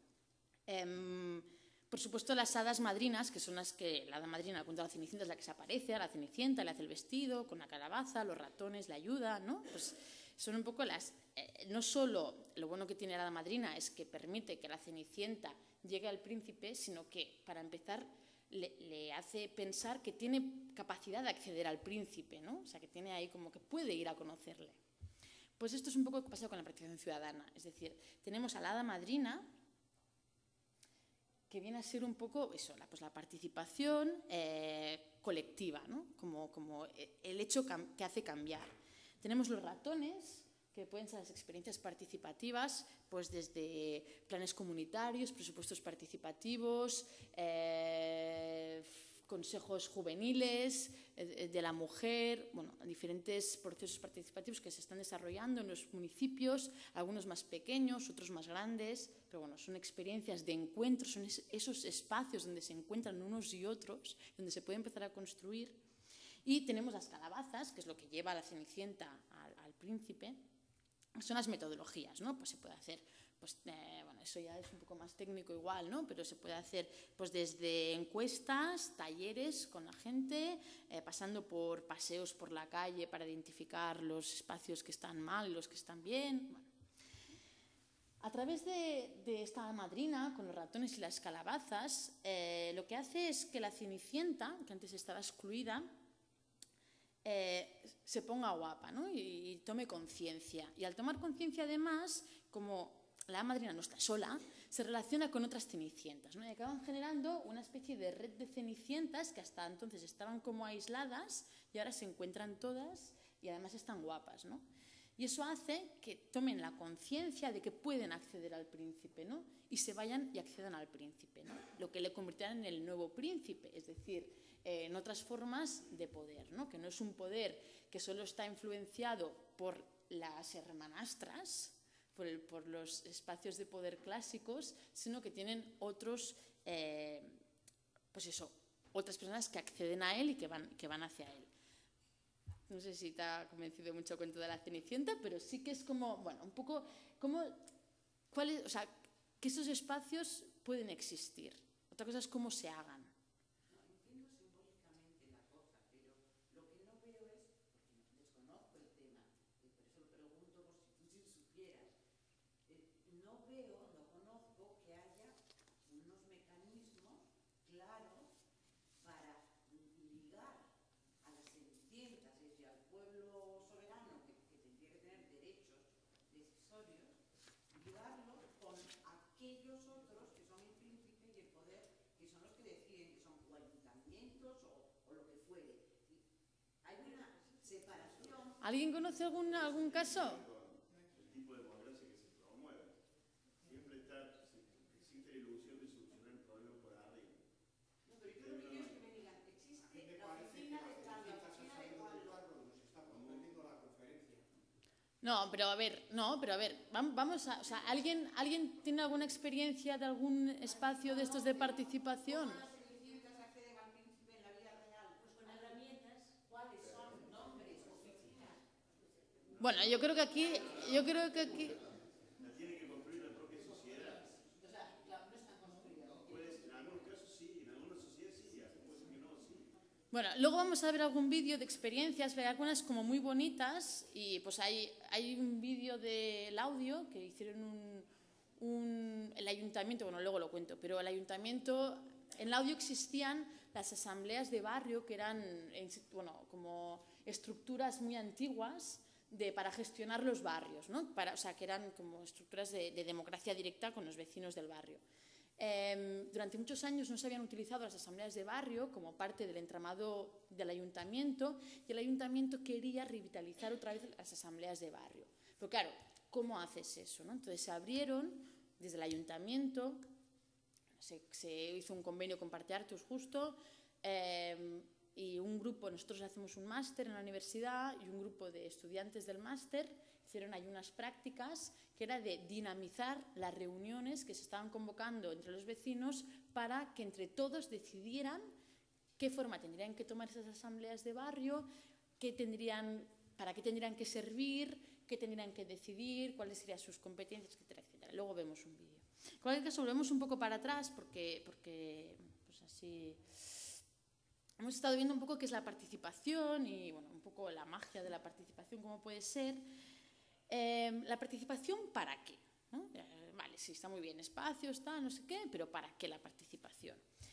Por supuesto, las hadas madrinas, que son las que la hada madrina, el cuento de la Cenicienta, es la que se aparece a la Cenicienta, le hace el vestido con la calabaza, los ratones le ayudan, ¿no? Pues son un poco las... no solo lo bueno que tiene la hada madrina es que permite que la Cenicienta llegue al príncipe, sino que, para empezar, le hace pensar que tiene capacidad de acceder al príncipe, ¿no? O sea, que tiene ahí como que puede ir a conocerle. Pues esto es un poco lo que pasa con la participación ciudadana. Es decir, tenemos a la hada madrina, que viene a ser un poco eso, pues la participación colectiva, ¿no? Como el hecho que hace cambiar. Tenemos los ratones, que pueden ser las experiencias participativas, pues desde planes comunitarios, presupuestos participativos, consejos juveniles de la mujer, bueno, diferentes procesos participativos que se están desarrollando en los municipios, algunos más pequeños, otros más grandes, pero bueno, son experiencias de encuentro, son esos espacios donde se encuentran unos y otros, donde se puede empezar a construir. Y tenemos las calabazas, que es lo que lleva a la Cenicienta al príncipe. Son las metodologías, ¿no? Pues se puede hacer, pues, bueno, eso ya es un poco más técnico igual, ¿no? Pero se puede hacer pues desde encuestas, talleres con la gente, pasando por paseos por la calle para identificar los espacios que están mal y los que están bien. Bueno. A través de esta madrina, con los ratones y las calabazas, lo que hace es que la Cenicienta, que antes estaba excluida, se ponga guapa, ¿no? y tome conciencia. Y al tomar conciencia, además, como la madrina no está sola, se relaciona con otras cenicientas, ¿no? Y acaban generando una especie de red de cenicientas que hasta entonces estaban como aisladas y ahora se encuentran todas y además están guapas, ¿no? Y eso hace que tomen la conciencia de que pueden acceder al príncipe, ¿no? Y se vayan y accedan al príncipe, ¿no? Lo que le convertirá en el nuevo príncipe, es decir, en otras formas de poder, ¿no? Que no es un poder que solo está influenciado por las hermanastras, por los espacios de poder clásicos, sino que tienen otros, pues eso, otras personas que acceden a él y que van hacia él. No sé si te ha convencido mucho el cuento de la Cenicienta, pero sí que es como, bueno, un poco, o sea, que esos espacios pueden existir. Otra cosa es cómo se hagan. ¿Alguien conoce algún caso? El tipo de modelo que se promueve. Siempre existe la ilusión de solucionar el problema por arriba. No, pero yo lo que quiero es que me digan, existe la oficina de tal, la oficina de cual. Nos está comprendiendo la conferencia. No, pero a ver, vamos a, o sea, ¿alguien tiene alguna experiencia de algún espacio de estos de participación? Bueno, yo creo que aquí... La tiene que construir la propia sociedad. O sea, claro, no están construidas. En algunos casos sí, en algunas sociedades sí, puede ser que no, sí. Bueno, luego vamos a ver algún vídeo de experiencias, hay algunas como muy bonitas y pues hay un vídeo del audio que hicieron el ayuntamiento, bueno, luego lo cuento, pero el ayuntamiento, en el audio existían las asambleas de barrio que eran, bueno, como estructuras muy antiguas para gestionar los barrios, ¿no? O sea, que eran como estructuras de democracia directa con los vecinos del barrio. Durante muchos años no se habían utilizado las asambleas de barrio como parte del entramado del ayuntamiento y el ayuntamiento quería revitalizar otra vez las asambleas de barrio. Pero claro, ¿cómo haces eso, no? Entonces se abrieron desde el ayuntamiento, se hizo un convenio con Parte Artus justo, y un grupo, nosotros hacemos un máster en la universidad y un grupo de estudiantes del máster hicieron ahí unas prácticas que era de dinamizar las reuniones que se estaban convocando entre los vecinos para que entre todos decidieran qué forma tendrían que tomar esas asambleas de barrio, para qué tendrían que servir, qué tendrían que decidir, cuáles serían sus competencias, etcétera, etcétera. Luego vemos un vídeo. En cualquier caso, volvemos un poco para atrás porque pues así... Hemos estado viendo un poco qué es la participación y bueno, un poco la magia de la participación, cómo puede ser. La participación, ¿para qué? ¿No? Vale, sí, está muy bien, espacio, está, no sé qué, pero ¿para qué la participación?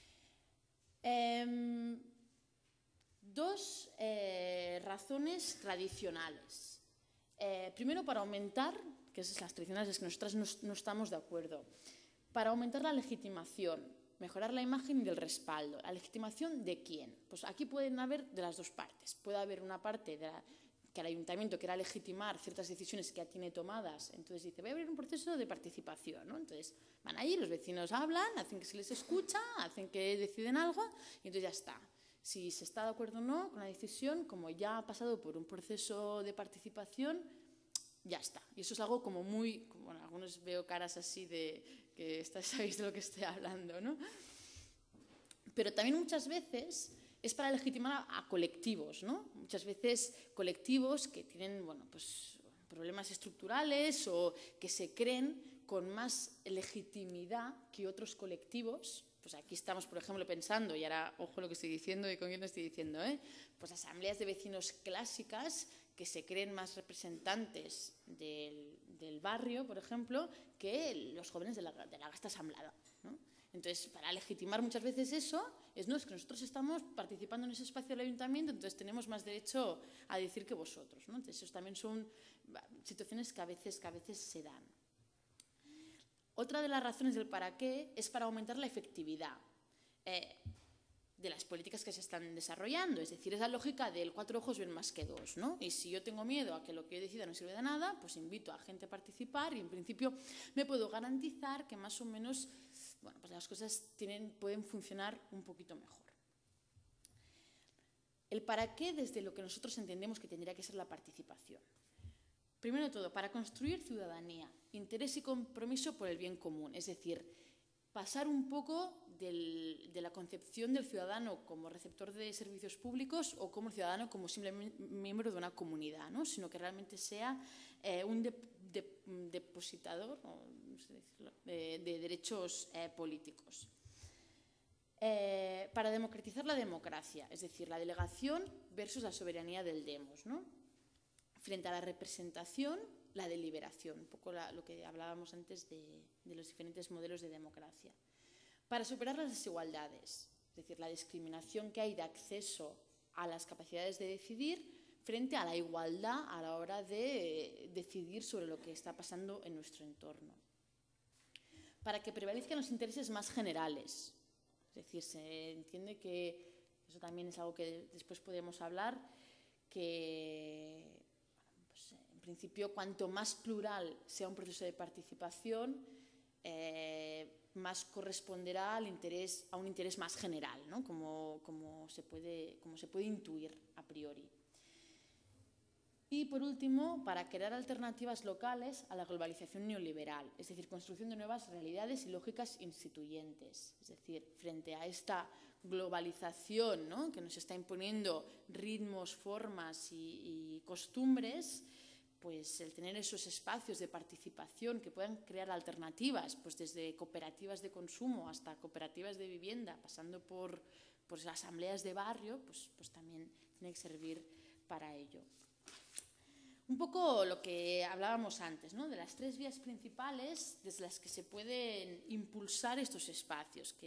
Dos razones tradicionales. Primero, para aumentar, que esas las tradicionales es que nosotras no estamos de acuerdo, para aumentar la legitimación, mejorar la imagen y el respaldo. ¿La legitimación de quién? Pues aquí pueden haber de las dos partes. Puede haber una parte que el ayuntamiento quiera legitimar ciertas decisiones que ya tiene tomadas. Entonces dice, voy a abrir un proceso de participación, ¿no? Entonces van ahí, los vecinos hablan, hacen que se les escucha, hacen que deciden algo y entonces ya está. Si se está de acuerdo o no con la decisión, como ya ha pasado por un proceso de participación, ya está. Y eso es algo como muy... Bueno, algunos veo caras así de que sabéis de lo que estoy hablando, ¿no? Pero también muchas veces es para legitimar a colectivos, ¿no? Muchas veces colectivos que tienen, bueno, pues, problemas estructurales o que se creen con más legitimidad que otros colectivos. Pues aquí estamos, por ejemplo, pensando, y ahora ojo lo que estoy diciendo y con quién lo estoy diciendo, pues asambleas de vecinos clásicas que se creen más representantes del barrio, por ejemplo, que los jóvenes de la gasta asamblada, ¿no? Entonces, para legitimar muchas veces eso, es que nosotros estamos participando en ese espacio del ayuntamiento, entonces tenemos más derecho a decir que vosotros, ¿no? Entonces, eso también son situaciones que a veces se dan. Otra de las razones del para qué es para aumentar la efectividad de las políticas que se están desarrollando. Es decir, es la lógica del 4 ojos ven más que 2, ¿no? Y si yo tengo miedo a que lo que yo decida no sirve de nada, pues invito a gente a participar y en principio me puedo garantizar que más o menos, bueno, pues las cosas pueden funcionar un poquito mejor. El para qué desde lo que nosotros entendemos que tendría que ser la participación. Primero de todo, para construir ciudadanía, interés y compromiso por el bien común, es decir, pasar un poco de la concepción del ciudadano como receptor de servicios públicos o como ciudadano como simplemente miembro de una comunidad, ¿no? Sino que realmente sea un depositador, no sé decirlo, de derechos políticos. Para democratizar la democracia, es decir, la delegación versus la soberanía del demos, ¿no? Frente a la representación, la deliberación, un poco lo que hablábamos antes de los diferentes modelos de democracia. Para superar las desigualdades, es decir, la discriminación que hay de acceso a las capacidades de decidir frente a la igualdad a la hora de decidir sobre lo que está pasando en nuestro entorno. Para que prevalezcan los intereses más generales, es decir, se entiende que, eso también es algo que después podemos hablar, que en principio, cuanto más plural sea un proceso de participación, más corresponderá a un interés más general, ¿no? como se puede intuir a priori. Y, por último, para crear alternativas locales a la globalización neoliberal, es decir, construcción de nuevas realidades y lógicas instituyentes. Es decir, frente a esta globalización, ¿no? que nos está imponiendo ritmos, formas y costumbres, pues el tener esos espacios de participación que puedan crear alternativas, pues desde cooperativas de consumo hasta cooperativas de vivienda, pasando por las asambleas de barrio, pues también tiene que servir para ello. Un poco lo que hablábamos antes, ¿no? De las 3 vías principales desde las que se pueden impulsar estos espacios,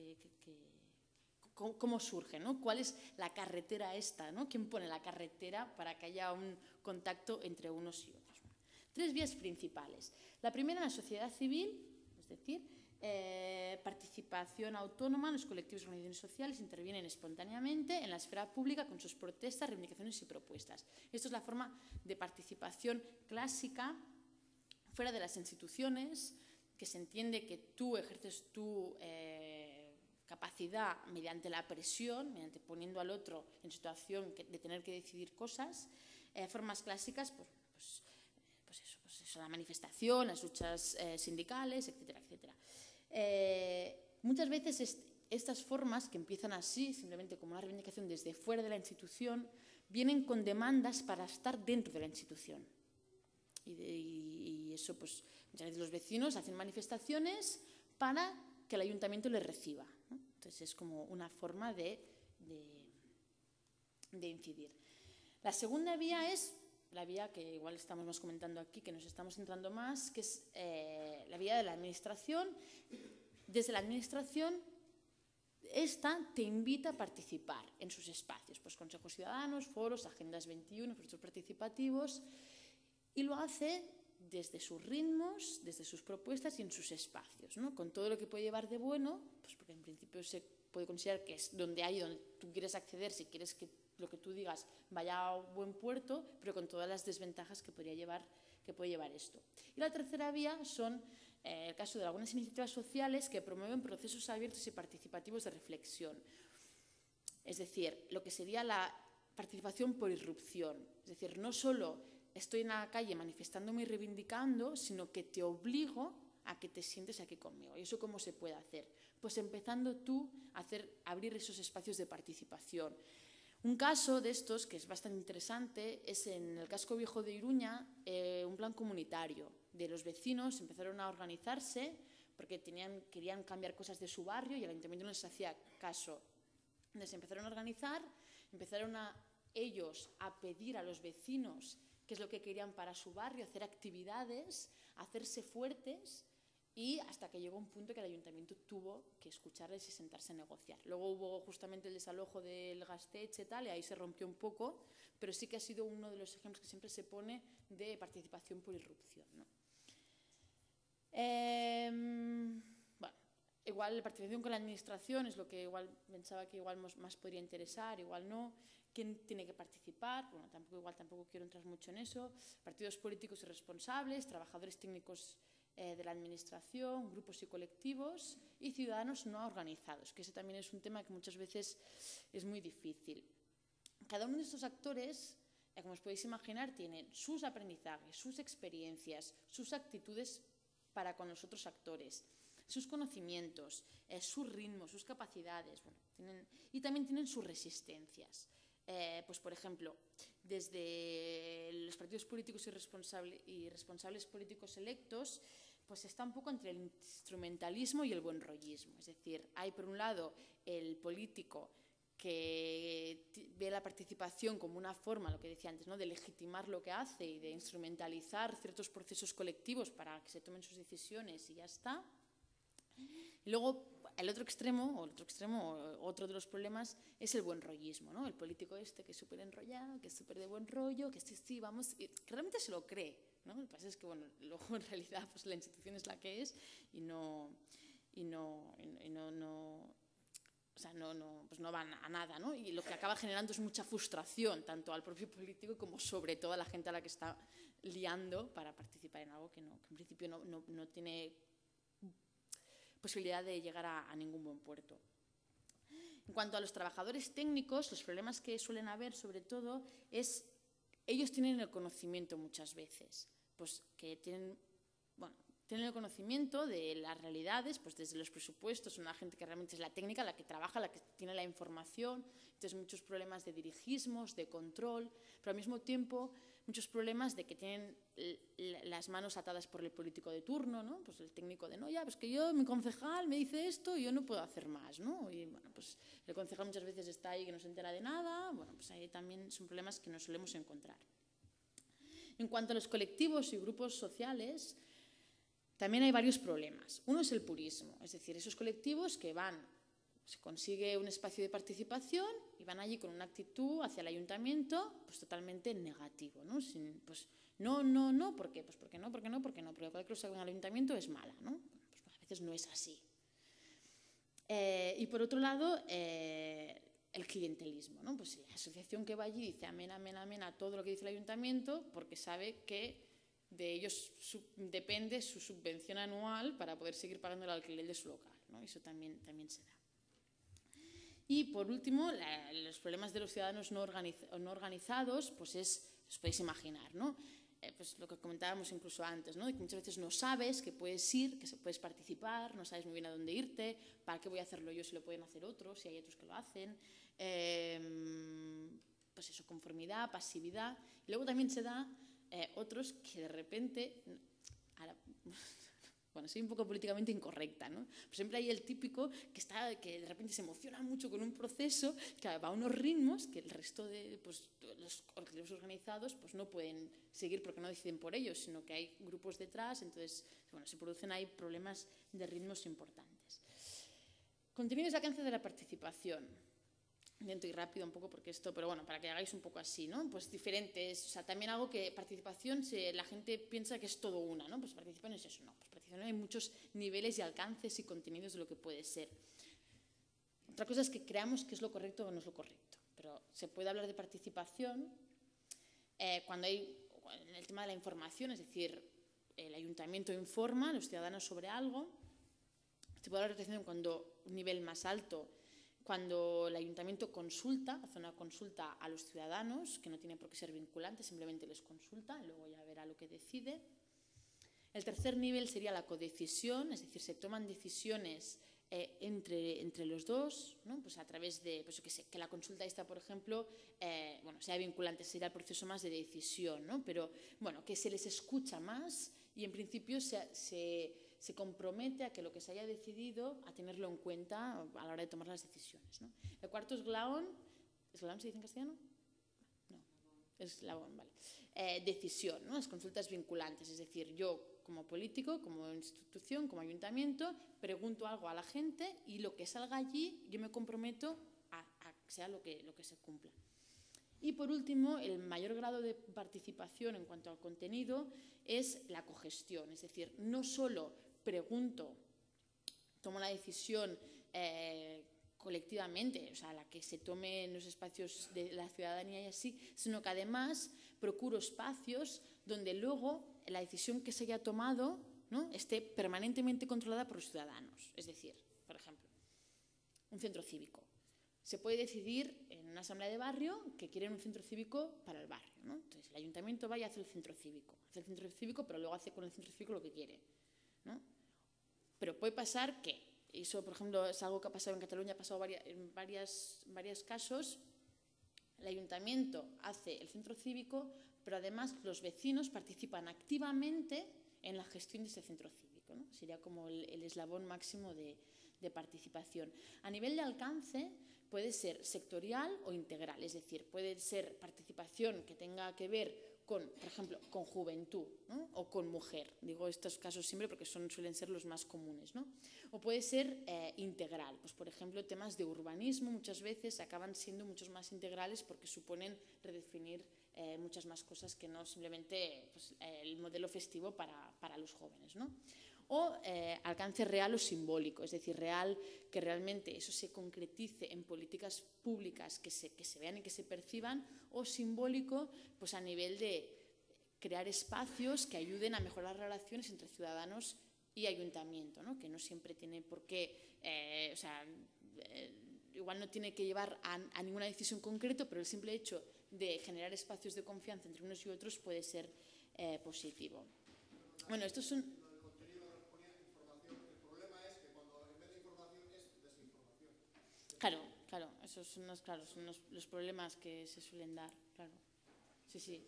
cómo surge, ¿no? ¿Cuál es la carretera esta, ¿no? ¿Quién pone la carretera para que haya un contacto entre unos y otros? 3 vías principales. La primera, la sociedad civil, es decir, participación autónoma. Los colectivos y organizaciones sociales intervienen espontáneamente en la esfera pública con sus protestas, reivindicaciones y propuestas. Esto es la forma de participación clásica fuera de las instituciones, que se entiende que tú ejerces tu capacidad mediante la presión, mediante poniendo al otro en situación de tener que decidir cosas. Formas clásicas, pues eso, la manifestación, las luchas sindicales, etcétera, etcétera. Muchas veces estas formas, que empiezan así, simplemente como una reivindicación desde fuera de la institución, vienen con demandas para estar dentro de la institución. Y eso, pues, muchas veces los vecinos hacen manifestaciones para que el ayuntamiento les reciba, ¿no? Entonces es como una forma de incidir. La segunda vía es la vía que igual estamos más comentando aquí, que nos estamos centrando más, que es la vía de la administración. Desde la administración, esta te invita a participar en sus espacios, pues consejos ciudadanos, foros, agendas 21, procesos participativos, y lo hace desde sus ritmos, desde sus propuestas y en sus espacios, ¿no? Con todo lo que puede llevar de bueno, pues porque en principio se puede considerar que es donde tú quieres acceder, si quieres que lo que tú digas vaya a un buen puerto, pero con todas las desventajas que puede llevar esto. Y la tercera vía son el caso de algunas iniciativas sociales que promueven procesos abiertos y participativos de reflexión. Es decir, lo que sería la participación por irrupción. Es decir, no solo estoy en la calle manifestándome y reivindicando, sino que te obligo a que te sientes aquí conmigo. ¿Y eso cómo se puede hacer? Pues empezando tú a abrir esos espacios de participación. Un caso de estos, que es bastante interesante, es en el casco viejo de Iruña, un plan comunitario de los vecinos. Empezaron a organizarse porque querían cambiar cosas de su barrio y el ayuntamiento no les hacía caso. Entonces empezaron a organizar, empezaron ellos a pedir a los vecinos qué es lo que querían para su barrio, hacer actividades, hacerse fuertes, y hasta que llegó un punto que el ayuntamiento tuvo que escucharles y sentarse a negociar. Luego hubo justamente el desalojo del Gasteiz y tal, y ahí se rompió un poco, pero sí que ha sido uno de los ejemplos que siempre se pone de participación por irrupción, ¿no? Bueno, igual la participación con la administración es lo que igual pensaba que igual más podría interesar, igual no. ¿Quién tiene que participar? Bueno, tampoco quiero entrar mucho en eso. Partidos políticos y responsables, trabajadores técnicos de la administración, grupos y colectivos, y ciudadanos no organizados, que ese también es un tema que muchas veces es muy difícil. Cada uno de estos actores, como os podéis imaginar, tienen sus aprendizajes, sus experiencias, sus actitudes para con los otros actores, sus conocimientos, sus ritmos, sus capacidades, bueno, y también tienen sus resistencias. Pues, por ejemplo, desde los partidos políticos y responsables políticos electos, pues está un poco entre el instrumentalismo y el buenrollismo. Es decir, hay por un lado el político que ve la participación como una forma, lo que decía antes, ¿no?, de legitimar lo que hace y de instrumentalizar ciertos procesos colectivos para que se tomen sus decisiones y ya está. Y luego el otro extremo, otro de los problemas es el buenrollismo, ¿no? El político que es súper enrollado, que es súper de buen rollo, que sí, vamos, que realmente se lo cree, ¿no? Lo que pasa es que, bueno, luego en realidad pues la institución es la que es y no van a nada, ¿no? Y lo que acaba generando es mucha frustración, tanto al propio político como sobre todo a la gente a la que está liando para participar en algo que en principio no tiene posibilidad de llegar a ningún buen puerto. En cuanto a los trabajadores técnicos, los problemas que suelen haber, sobre todo, es ellos tienen el conocimiento muchas veces, pues que tienen el conocimiento de las realidades, pues desde los presupuestos, una gente que realmente es la técnica, la que trabaja, la que tiene la información, entonces muchos problemas de dirigismos, de control, pero al mismo tiempo muchos problemas de que tienen las manos atadas por el político de turno, ¿no? Pues el técnico de, no, ya, pues que mi concejal me dice esto y yo no puedo hacer más, ¿no? Y bueno, pues el concejal muchas veces está ahí que no se entera de nada, bueno, pues ahí también son problemas que nos solemos encontrar. En cuanto a los colectivos y grupos sociales, también hay varios problemas. Uno es el purismo, es decir, esos colectivos que se consigue un espacio de participación y van allí con una actitud hacia el ayuntamiento pues totalmente negativo, ¿no? No, ¿por qué? Pues porque no, porque cualquier cosa en el ayuntamiento es mala, ¿no? Pues a veces no es así. Y por otro lado, el clientelismo, ¿no? Pues la asociación que va allí dice amén a todo lo que dice el ayuntamiento porque sabe que de ellos depende su subvención anual para poder seguir pagando el alquiler de su local, ¿no? Eso también se da. Y por último, los problemas de los ciudadanos no organizados, pues os podéis imaginar, ¿no? Pues lo que comentábamos incluso antes, ¿no? De que muchas veces no sabes que puedes ir, que puedes participar, no sabes muy bien a dónde irte, para qué voy a hacerlo yo si lo pueden hacer otros, si hay otros que lo hacen. Pues eso, conformidad, pasividad. Y luego también se da otros que de repente... Bueno, soy un poco políticamente incorrecta, ¿no? Pero siempre hay el típico que de repente se emociona mucho con un proceso, que va a unos ritmos que el resto de los colectivos organizados pues no pueden seguir porque no deciden por ellos, sino que hay grupos detrás, entonces bueno, se producen ahí problemas de ritmos importantes. Contenidos y alcance de la participación. Intento ir rápido un poco porque pero bueno, para que hagáis un poco así, ¿no? Pues diferentes, o sea, también algo que participación, la gente piensa que es todo una, ¿no? Pues participación es eso, no, pues participación hay muchos niveles y alcances y contenidos de lo que puede ser. Otra cosa es que creamos que es lo correcto o no es lo correcto, pero se puede hablar de participación cuando hay, en el tema de la información, es decir, el ayuntamiento informa a los ciudadanos sobre algo, se puede hablar de participación cuando un nivel más alto, cuando el ayuntamiento hace una consulta a los ciudadanos, que no tiene por qué ser vinculante, simplemente les consulta, y luego ya verá lo que decide. El tercer nivel sería la codecisión, es decir, se toman decisiones entre los dos, ¿no? Pues a través de, pues yo qué sé, que la consulta esta, por ejemplo, bueno, sea vinculante, sería el proceso más de decisión, ¿no? Pero bueno, que se les escucha más y en principio se compromete a que lo que se haya decidido, a tenerlo en cuenta a la hora de tomar las decisiones, ¿no? El cuarto eslabón, ¿eslabón se dice en castellano? No, eslabón, vale. Decisión, ¿no? Las consultas vinculantes, es decir, yo como político, como institución, como ayuntamiento, pregunto algo a la gente y lo que salga allí yo me comprometo a que sea lo que se cumpla. Y por último, el mayor grado de participación en cuanto al contenido es la cogestión, es decir, no solo pregunto, tomo la decisión colectivamente, o sea, la que se tome en los espacios de la ciudadanía y así, sino que además procuro espacios donde luego la decisión que se haya tomado, ¿no?, esté permanentemente controlada por los ciudadanos. Es decir, por ejemplo, un centro cívico. Se puede decidir en una asamblea de barrio que quieren un centro cívico para el barrio, ¿no? Entonces, el ayuntamiento va y hace el centro cívico, pero luego hace con el centro cívico lo que quiere, ¿no? Pero puede pasar que, eso por ejemplo es algo que ha pasado en Cataluña, ha pasado en varios casos, el ayuntamiento hace el centro cívico, pero además los vecinos participan activamente en la gestión de ese centro cívico, ¿no? Sería como el eslabón máximo de participación. A nivel de alcance puede ser sectorial o integral, es decir, puede ser participación que tenga que ver con, por ejemplo, con juventud, ¿no?, o con mujer. Digo estos casos siempre porque suelen ser los más comunes, ¿no? O puede ser integral, pues por ejemplo temas de urbanismo muchas veces acaban siendo muchos más integrales porque suponen redefinir muchas más cosas que no simplemente pues, el modelo festivo para los jóvenes, ¿no? O alcance real o simbólico, es decir, real, que realmente eso se concretice en políticas públicas que se vean y que se perciban, o simbólico, pues a nivel de crear espacios que ayuden a mejorar las relaciones entre ciudadanos y ayuntamiento, ¿no? Que no siempre tiene por qué, igual no tiene que llevar a ninguna decisión concreta, pero el simple hecho de generar espacios de confianza entre unos y otros puede ser positivo. Bueno, estos son... Claro, esos son los problemas que se suelen dar, claro. Sí, sí.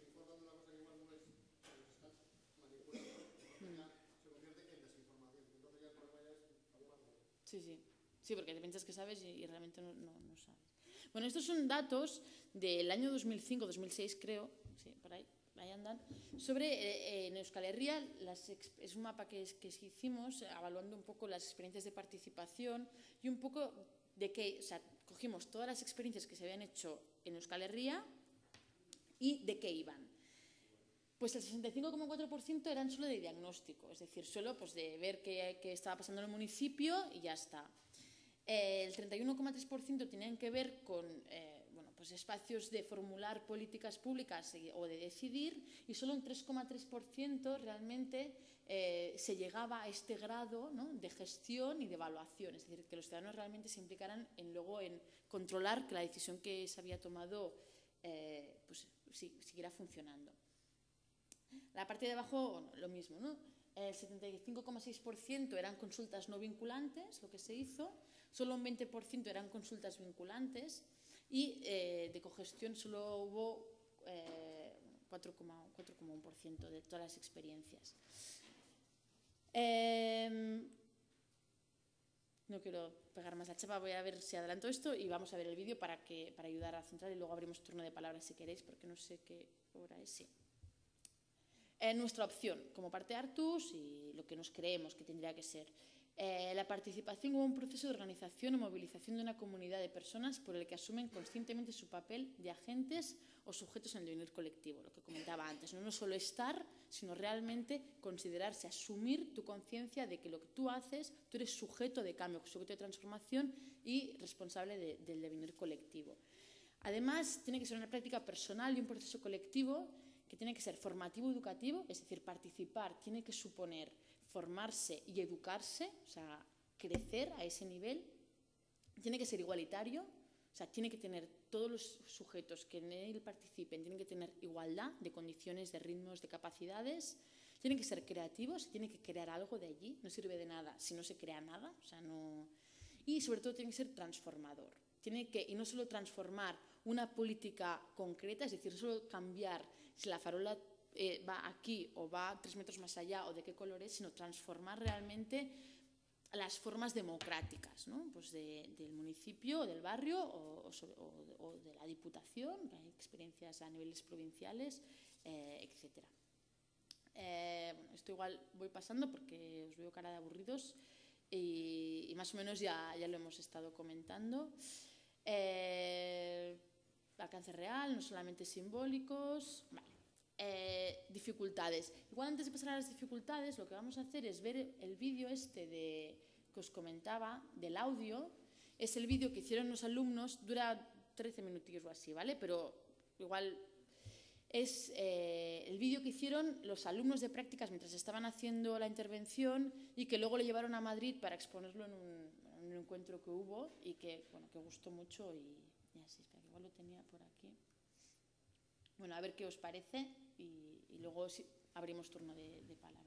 Sí, porque te piensas que sabes y realmente no sabes. Bueno, estos son datos del año 2005-2006, creo, sí, por ahí andan, sobre en Euskal Herria, es un mapa que hicimos evaluando un poco las experiencias de participación y un poco de que, o sea, cogimos todas las experiencias que se habían hecho en Euskal Herria y de qué iban. Pues el 65,4% eran solo de diagnóstico, es decir, solo pues, de ver qué estaba pasando en el municipio y ya está. El 31,3% tenían que ver con pues espacios de formular políticas públicas o de decidir, y solo un 3,3% realmente se llegaba a este grado, ¿no?, de gestión y de evaluación, es decir, que los ciudadanos realmente se implicaran luego en controlar que la decisión que se había tomado pues, siguiera funcionando. La parte de abajo, lo mismo, ¿no? El 75,6% eran consultas no vinculantes, lo que se hizo, solo un 20% eran consultas vinculantes y de cogestión solo hubo 4,1% de todas las experiencias. No quiero pegar más la chapa, voy a ver si adelanto esto y vamos a ver el vídeo para ayudar a centrar y luego abrimos turno de palabras si queréis, porque no sé qué hora es. Sí. Nuestra opción como parte de Artus y lo que nos creemos que tendría que ser la participación como un proceso de organización o movilización de una comunidad de personas por el que asumen conscientemente su papel de agentes o sujetos en el devenir colectivo, lo que comentaba antes, no solo estar, sino realmente considerarse, asumir tu conciencia de que lo que tú haces, tú eres sujeto de cambio, sujeto de transformación y responsable del devenir colectivo. Además, tiene que ser una práctica personal y un proceso colectivo que tiene que ser formativo-educativo, es decir, participar tiene que suponer formarse y educarse, o sea, crecer a ese nivel. Tiene que ser igualitario, o sea, tiene que tener todos los sujetos que en él participen, tienen que tener igualdad de condiciones, de ritmos, de capacidades. Tienen que ser creativos, se tiene que crear algo de allí, no sirve de nada si no se crea nada, o sea, no... Y sobre todo tiene que ser transformador. Y no solo transformar una política concreta, es decir, no solo cambiar si la farola va aquí o va 3 metros más allá o de qué color es, sino transformar realmente las formas democráticas, ¿no? Pues del municipio, del barrio o de la diputación, que hay experiencias a niveles provinciales, etc. Bueno, esto igual voy pasando porque os veo cara de aburridos y más o menos ya lo hemos estado comentando. Alcance real, no solamente simbólicos. Vale. Dificultades. Igual antes de pasar a las dificultades, lo que vamos a hacer es ver el vídeo que os comentaba, del audio. Es el vídeo que hicieron los alumnos, dura 13 minutillos o así, ¿vale? Pero igual es el vídeo que hicieron los alumnos de prácticas mientras estaban haciendo la intervención y que luego lo llevaron a Madrid para exponerlo en un encuentro que hubo y que, bueno, que gustó mucho y así. Espera, que igual lo tenía por aquí. Bueno, a ver qué os parece y luego abrimos turno de palabras.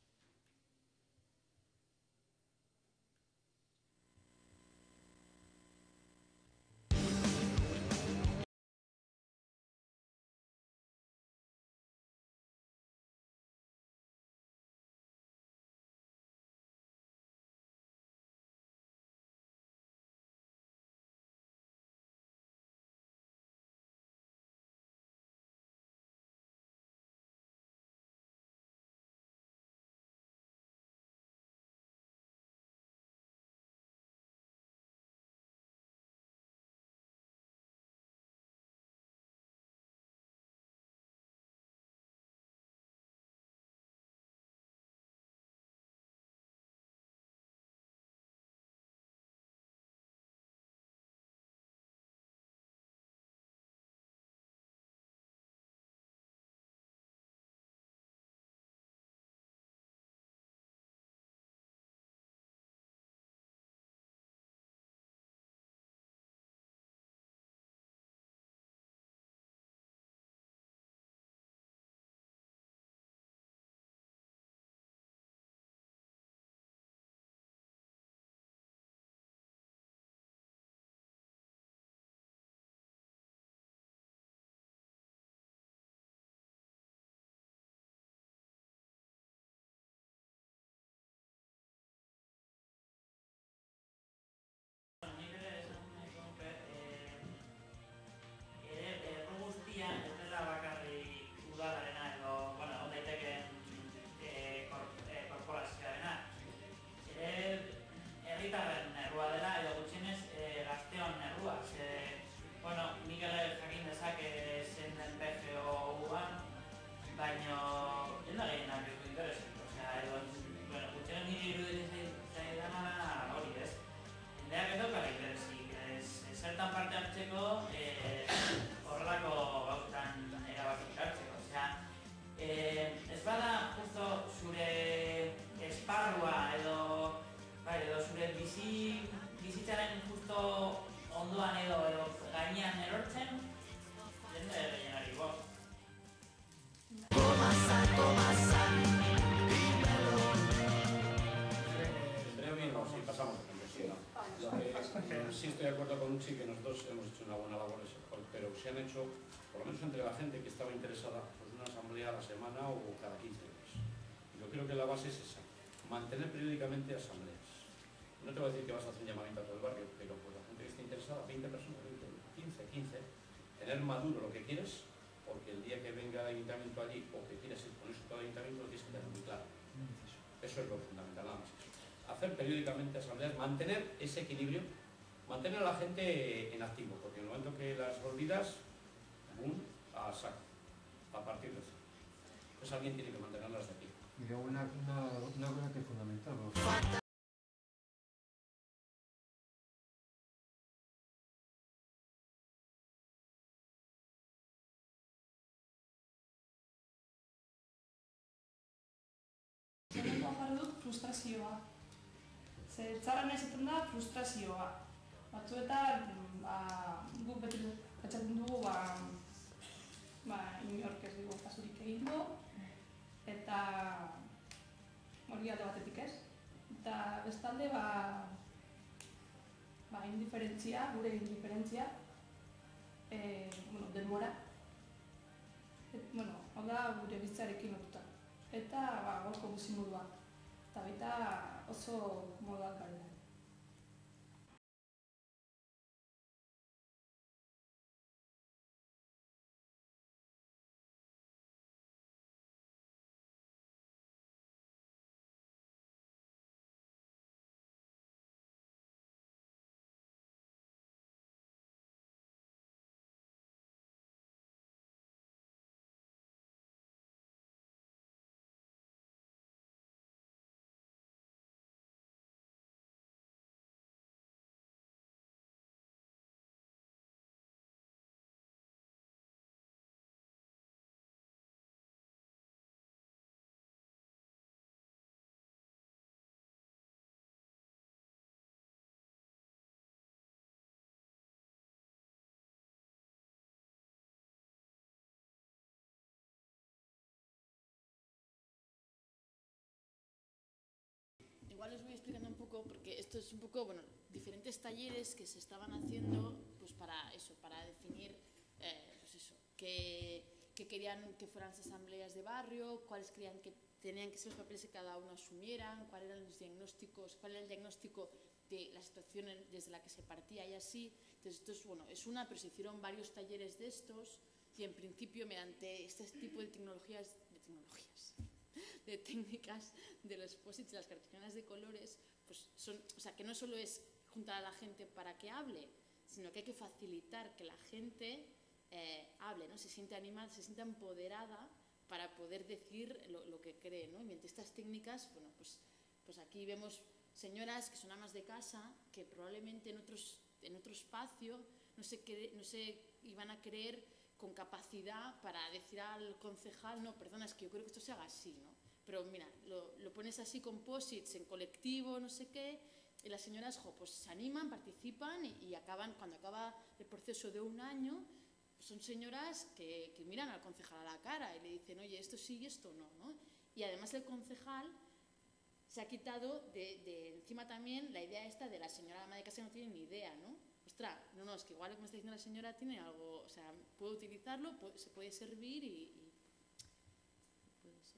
bizitzaren justo ondoan edo gainean erortzen, jende gehienari bost. Sí, pasamos de reflexión. Sí estoy de acuerdo con Uchi que nosotros hemos hecho una buena labor, pero se han hecho, por lo menos entre la gente que estaba interesada, pues una asamblea a la semana o cada 15 días. Yo creo que la base es esa, mantener periódicamente asambleas. No te voy a decir que vas a hacer un llamamiento a todo el barrio, pero pues la gente que esté interesada, 20 personas, 15, tener maduro lo que quieres, porque el día que venga el ayuntamiento allí o que quieras exponerse todo el ayuntamiento lo tienes que tener muy claro. Eso es lo fundamental, nada más. Hacer periódicamente asambleas, mantener ese equilibrio, mantener a la gente en activo, porque en el momento que las olvidas, boom, a saco, a partir de eso. Pues alguien tiene que mantenerlas de aquí. Y luego una cosa que es fundamental. Frustrazioa. Zer txarra esaten da frustrazioa. Batzuetan, guk beti pentsatzen dugu, inork ez dugu kasurik egingo, Eta hori alde batetik ez. Eta bestalde, indiferentzia, gure indiferentzia, denbora. Hau da gure bizitzarekin lotuta. Eta gaurko bizimodua. Eta baita oso moduak garela. Igual os voy explicando un poco, porque esto es un poco, bueno, diferentes talleres que se estaban haciendo pues para eso, para definir pues eso, qué querían que fueran las asambleas de barrio, cuáles creían que tenían que ser los papeles que cada uno asumieran, cuáles eran los diagnósticos, cuál era el diagnóstico de la situación desde la que se partía y así. Entonces esto es, bueno, es una, pero se hicieron varios talleres de estos y en principio mediante este tipo de de técnicas de los posits, de las cartulinas de colores, pues son, o sea, que no solo es juntar a la gente para que hable, sino que hay que facilitar que la gente hable, ¿no? Se siente animada, se siente empoderada para poder decir lo que cree, ¿no? Y mediante estas técnicas, bueno, pues aquí vemos señoras que son amas de casa, que probablemente en otro espacio no se iban a creer con capacidad para decir al concejal, no, perdona, es que yo creo que esto se haga así, ¿no? Pero mira, lo pones así con posits en colectivo, no sé qué, y las señoras pues se animan, participan y acaban, cuando acaba el proceso de un año, pues son señoras que miran al concejal a la cara y le dicen, oye, esto sí y esto no, ¿no? Y además el concejal se ha quitado de encima también la idea esta de la señora ama de casa que no tiene ni idea, ¿no? Ostras, no, es que igual lo que me está diciendo la señora tiene algo, o sea, puedo utilizarlo, se puede servir y puede ser.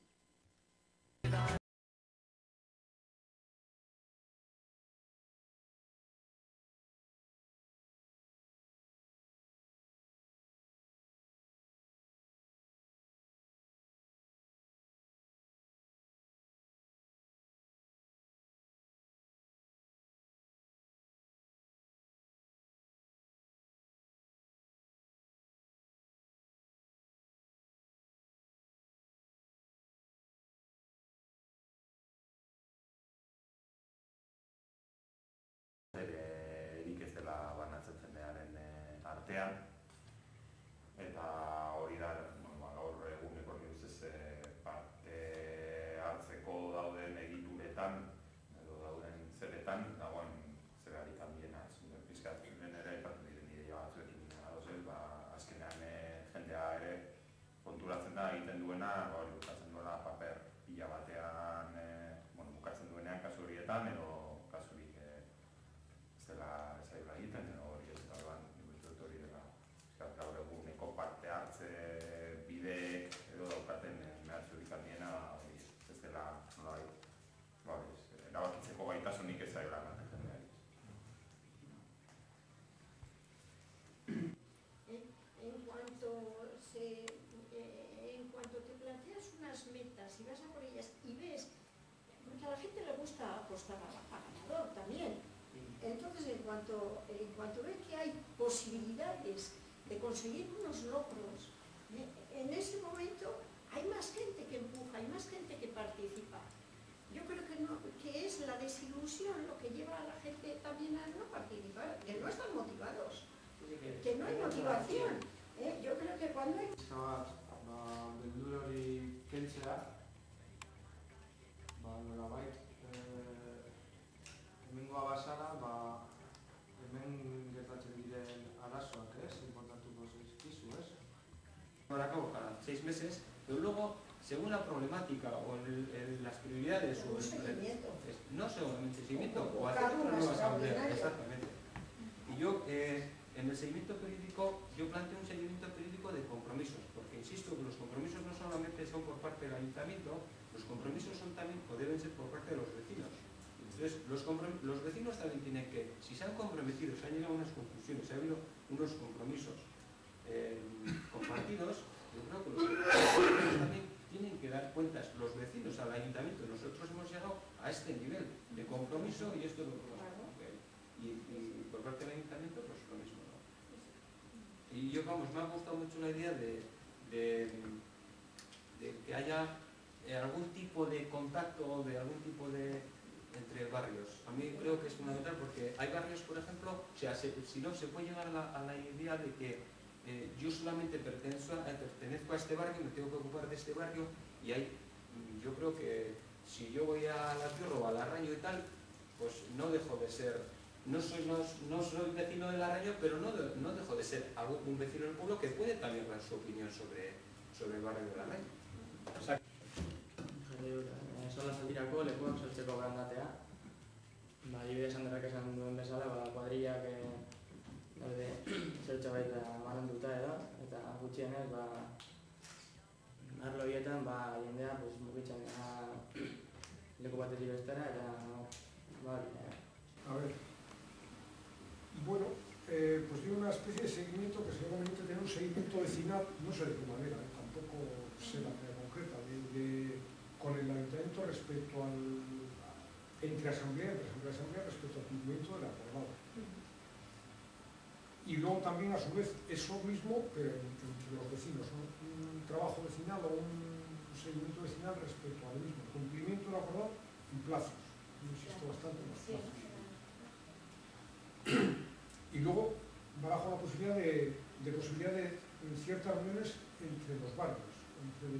Erik ez dela banatzen jendearen artean, eta hori da, gaur eguneko ustez parte hartzeko dauden egituretan edo dauden zeretan dagoen zerarik handiena. Pizkat hemen ere aipatu diren ideia batzuekin adoz, azkenean jendea ere konturatzen da egiten duena, hori bukatzen duela paper pila batean, bukatzen duenean kasu horietan edo egiten, hori ez da lan, hori dela. Gaur eguneko parte hartze bideek edo daukaten mehatxurik handiena, ez dela, erabakitzeko gaitasunik ez zaila ematen jendeari. En cuanto te planteas unas metas y vas a por ellas y ves, porque a la gente le gusta apostar a ganador también. Entonces, en cuanto ve que hay posibilidades de conseguir unos logros, en ese momento hay más gente que empuja, hay más gente que participa. Yo creo que es la desilusión lo que lleva a la gente también a no participar, que no están motivados, que no hay motivación. Yo creo que cuando hay... beldur hori kentzea, nolabait, hemengoa bazara, hemen gertatzen diren arazoak, importantuko zaizkizu, ez? Para 6 meses, pero luego según la problemática o las prioridades o no solamente seguimiento, o hacer una nueva asamblea, exactamente. Y yo, en el seguimiento periódico, yo planteo un seguimiento periódico de compromisos, porque insisto que los compromisos no solamente son por parte del ayuntamiento, los compromisos son también, o deben ser por parte de los vecinos. Entonces, los vecinos también tienen que, si se han comprometido, se han llegado a unas conclusiones, se han habido unos compromisos compartidos, yo creo que los vecinos también tienen que dar cuentas, los vecinos al ayuntamiento. Nosotros hemos llegado a este nivel de compromiso y esto es lo que vamos a hacer. Y por parte del ayuntamiento, pues lo mismo, ¿no? Y yo, vamos, me ha gustado mucho la idea de que haya algún tipo de contacto, de algún tipo de entre barrios. A mí creo que es fundamental porque hay barrios, por ejemplo, o sea, si no, se puede llegar a la idea de que yo solamente pertenezco a este barrio, me tengo que ocupar de este barrio, y yo creo que si yo voy a La Tierra o al Arraño y tal, pues no dejo de ser, no soy vecino del Arraño, pero no dejo de ser un vecino del pueblo que puede también dar su opinión sobre el barrio del Arraño. Sola saltirako lekuak sortzeko borondatea. Adibidez, Anderrak esan duen bezala, kuadrillak daude zertxo baita bananduta edo, eta gutxienez, arlo horietan jendea mugitzen leku batetik bestera, eta A ver, bueno, pues tiene una especie de seguimiento que sería conveniente tener un seguimiento vecinal, no sé de qué manera, tampoco sé la manera concreta, con el ayuntamiento respecto entre asamblea respecto al cumplimiento del acordado. Y luego también, a su vez, eso mismo, pero entre los vecinos, ¿no? Un trabajo vecinal o un seguimiento vecinal respecto al mismo cumplimiento del acordado y plazos. Yo insisto bastante en los plazos. Y luego, barajo la posibilidad de ciertas reuniones entre los barrios, entre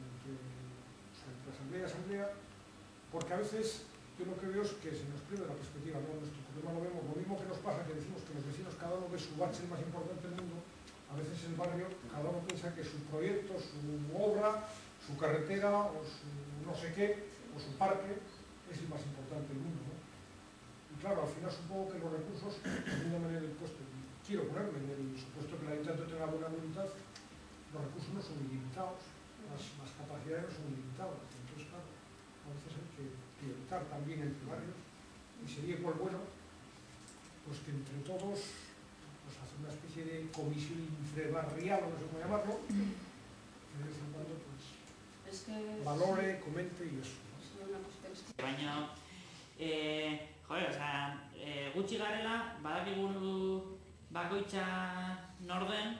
asamblea, porque a veces yo lo que veo es que se nos pierde la perspectiva, ¿no? Nuestro problema lo vemos, lo mismo que nos pasa, que decimos que los vecinos cada uno ve su bache el más importante del mundo, a veces el barrio cada uno piensa que su proyecto, su obra, su carretera o su no sé qué, o su parque es el más importante del mundo, ¿no? Y claro, al final supongo que los recursos, poniéndome en el puesto, quiero ponerme en el supuesto que el ayuntamiento tenga buena voluntad, los recursos no son ilimitados, las capacidades no son ilimitadas. Entonces, claro, a veces hay que priorizar también entre barrios y sería igual bueno pues que entre todos pues hacer una especie de comisión infrabarrial, o no sé cómo llamarlo, que de vez en cuando pues valore, comente y eso, ¿no? Baina, joder, gutxi garela, badakigu bakoitza norden,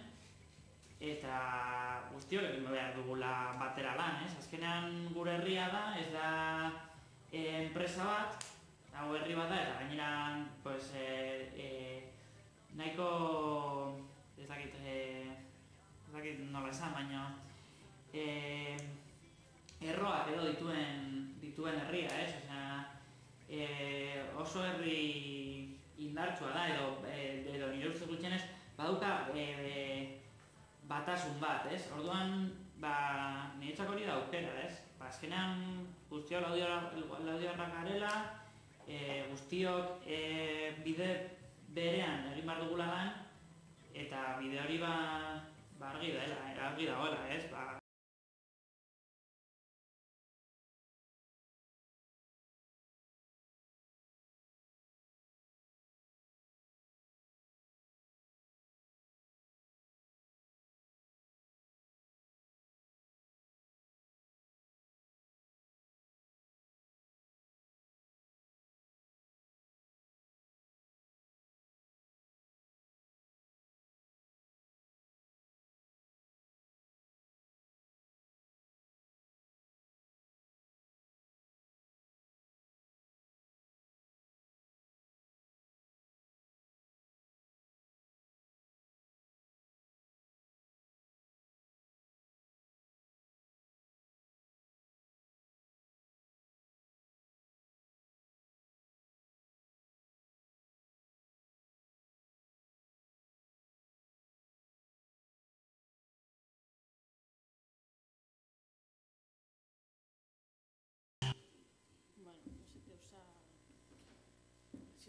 eta guztiok egin behar dugula batera lan, ez? Azkenean gure herria da, ez da enpresa bat, hau herri bat da, eta gainera pues, nahiko ez dakit nola esan, baina erroak edo dituen herria, ez? Oso herri indartsua da, edo nire ustez gutxienez baduka batasun bat, ez? Orduan, niretzak hori da aukera, ez? Azkenean guztiok laudiarrak garela, guztiok bide berean egin behar dugula lan, eta bide hori argi dagoela, ez?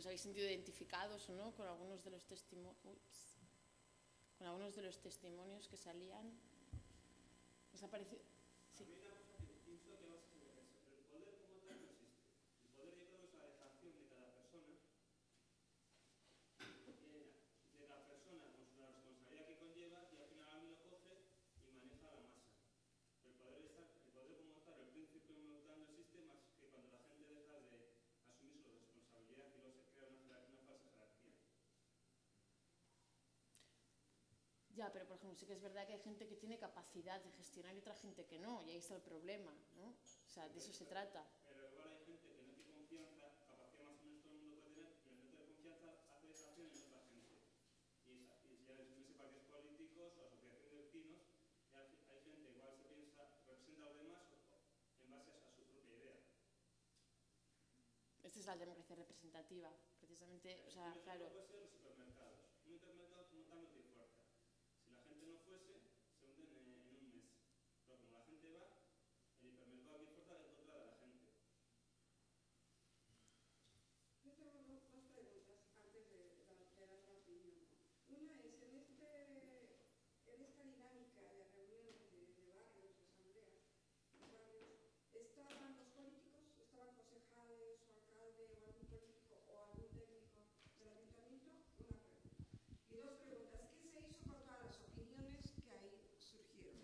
¿os habéis sentido identificados o no con algunos de los testimonios que salían? ¿Os ha parecido? Sí. A mí una cosa que pienso que va a ser eso, el poder como tal no existe. El poder yo creo que es la dejación de cada persona, con la responsabilidad que conlleva, y al final alguien lo coge y maneja la masa. El poder como tal, el principio como tal no existe más que cuando la gente deja de asumir su responsabilidad y luego se crea una falsa jerarquía. Ya, pero por ejemplo, sí que es verdad que hay gente que tiene capacidad de gestionar y otra gente que no, y ahí está el problema, ¿no? O sea, de eso se trata. Pero igual hay gente que no tiene confianza, capacidad más o menos todo el mundo puede tener, pero no tiene confianza, hace dejación en otra gente. Y ya en ese partidos políticos o asociación de vecinos, hay gente igual se piensa, representa a los demás en base a su propia idea. Esta es la democracia representativa, precisamente, o sea, claro. Puede ser los supermercados. Un hipermercado como tal no tiene fuerza. Si la gente no fuese, se hunden en un mes. Pero como la gente va, el hipermercado tiene fuerza en contra de la gente. Yo tengo dos preguntas antes de dar la opinión. Una es, en esta dinámica de reuniones de barrios, de asambleas, ¿estaban los políticos, estaban concejales o alcalde o algún político o algún técnico del ayuntamiento? Una pregunta. Y dos preguntas. ¿Qué se hizo con todas las opiniones que ahí surgieron?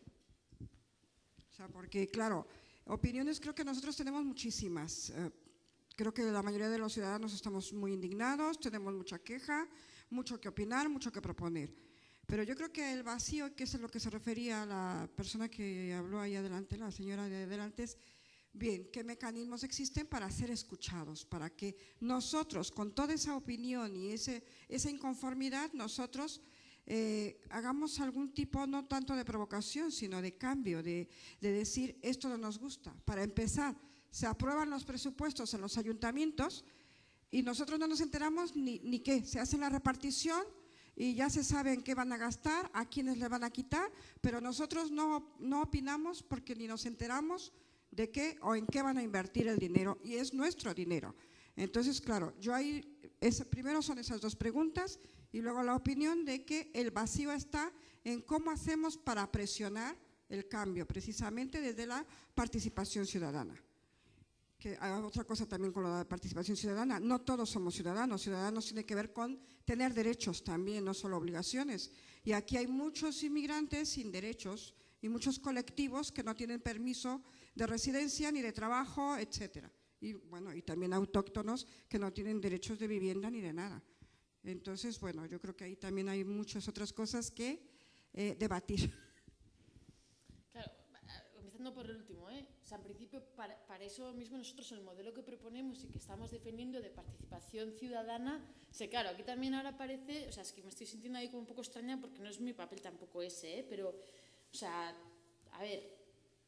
O sea, porque claro, opiniones creo que nosotros tenemos muchísimas. Creo que la mayoría de los ciudadanos estamos muy indignados, tenemos mucha queja, mucho que opinar, mucho que proponer. Pero yo creo que el vacío, que es a lo que se refería la persona que habló ahí adelante, la señora de adelante, es, bien, ¿qué mecanismos existen para ser escuchados? Para que nosotros, con toda esa opinión y esa inconformidad, nosotros hagamos algún tipo, no tanto de provocación, sino de cambio, de decir, esto no nos gusta. Para empezar, se aprueban los presupuestos en los ayuntamientos y nosotros no nos enteramos ni qué, se hace la repartición y ya se sabe en qué van a gastar, a quiénes le van a quitar, pero nosotros no opinamos porque ni nos enteramos de qué o en qué van a invertir el dinero, y es nuestro dinero. Entonces, claro, yo ahí, primero son esas dos preguntas y luego la opinión de que el vacío está en cómo hacemos para presionar el cambio, precisamente desde la participación ciudadana. Que hay otra cosa también con la participación ciudadana, no todos somos ciudadanos, ciudadanos tiene que ver con tener derechos también, no solo obligaciones. Y aquí hay muchos inmigrantes sin derechos y muchos colectivos que no tienen permiso de residencia ni de trabajo, etcétera. Y bueno, y también autóctonos que no tienen derechos de vivienda ni de nada. Entonces, bueno, yo creo que ahí también hay muchas otras cosas que debatir. Claro, empezando por el último, o sea, en principio para eso mismo nosotros el modelo que proponemos y que estamos defendiendo de participación ciudadana, claro, aquí también ahora parece, o sea, es que me estoy sintiendo ahí como un poco extraña porque no es mi papel tampoco ese, pero, o sea, a ver,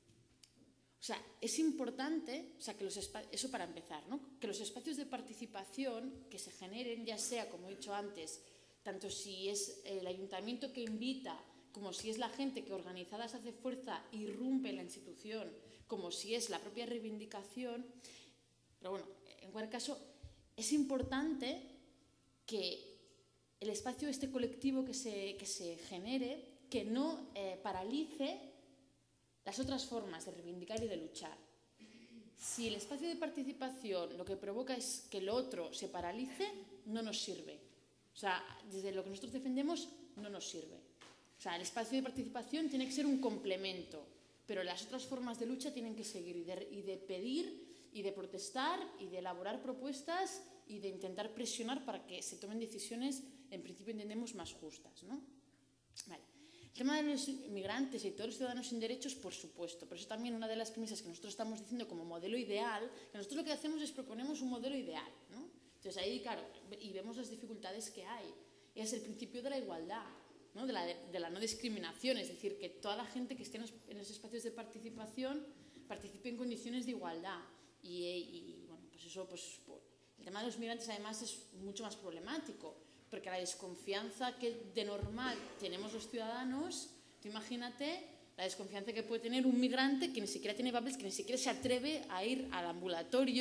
o sea, es importante, o sea, que eso para empezar, ¿no? Que los espacios de participación que se generen, ya sea, como he dicho antes, tanto si es el ayuntamiento que invita, como si es la gente que organizada se hace fuerza, irrumpe en la institución, como si es la propia reivindicación. Pero bueno, en cualquier caso, es importante que el espacio este colectivo que se genere, que no paralice las otras formas de reivindicar y de luchar. Si el espacio de participación lo que provoca es que lo otro se paralice, no nos sirve. O sea, desde lo que nosotros defendemos, no nos sirve. O sea, el espacio de participación tiene que ser un complemento, pero las otras formas de lucha tienen que seguir y de pedir y de protestar y de elaborar propuestas y de intentar presionar para que se tomen decisiones, en principio entendemos, más justas, ¿no? Vale. El tema de los inmigrantes y todos los ciudadanos sin derechos, por supuesto, pero eso también una de las premisas que nosotros estamos diciendo como modelo ideal, que nosotros lo que hacemos es proponemos un modelo ideal, ¿no? Entonces ahí, claro, y vemos las dificultades que hay. Es el principio de la igualdad, ¿no? de la no discriminación, es decir, que toda la gente que esté en los espacios de participación participe en condiciones de igualdad. Y bueno, pues eso, pues el tema de los migrantes además es mucho más problemático, porque la desconfianza que de normal tenemos los ciudadanos, tú imagínate la desconfianza que puede tener un migrante que ni siquiera tiene papeles, que ni siquiera se atreve a ir al ambulatorio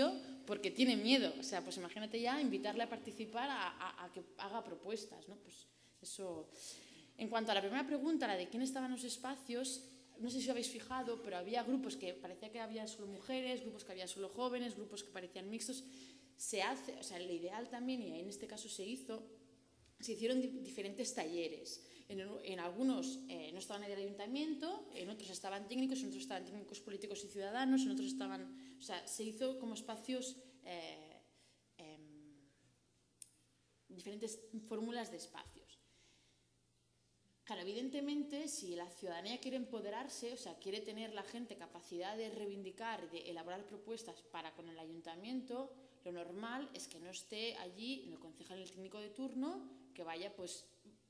porque tiene miedo. O sea, pues imagínate ya invitarle a participar a que haga propuestas, ¿no? Pues eso. En cuanto a la primera pregunta, la de quién estaban los espacios, no sé si os habéis fijado, pero había grupos que parecía que había solo mujeres, grupos que había solo jóvenes, grupos que parecían mixtos. Se hace, o sea, lo ideal también, y en este caso se hicieron diferentes talleres. En algunos no estaban en el ayuntamiento, en otros estaban técnicos, en otros estaban técnicos políticos y ciudadanos, en otros estaban... O sea, se hizo como espacios, diferentes fórmulas de espacios. Claro, evidentemente, si la ciudadanía quiere empoderarse, o sea, quiere tener la gente capacidad de reivindicar, de elaborar propuestas para con el ayuntamiento, lo normal es que no esté allí el concejal, el técnico de turno, que vaya pues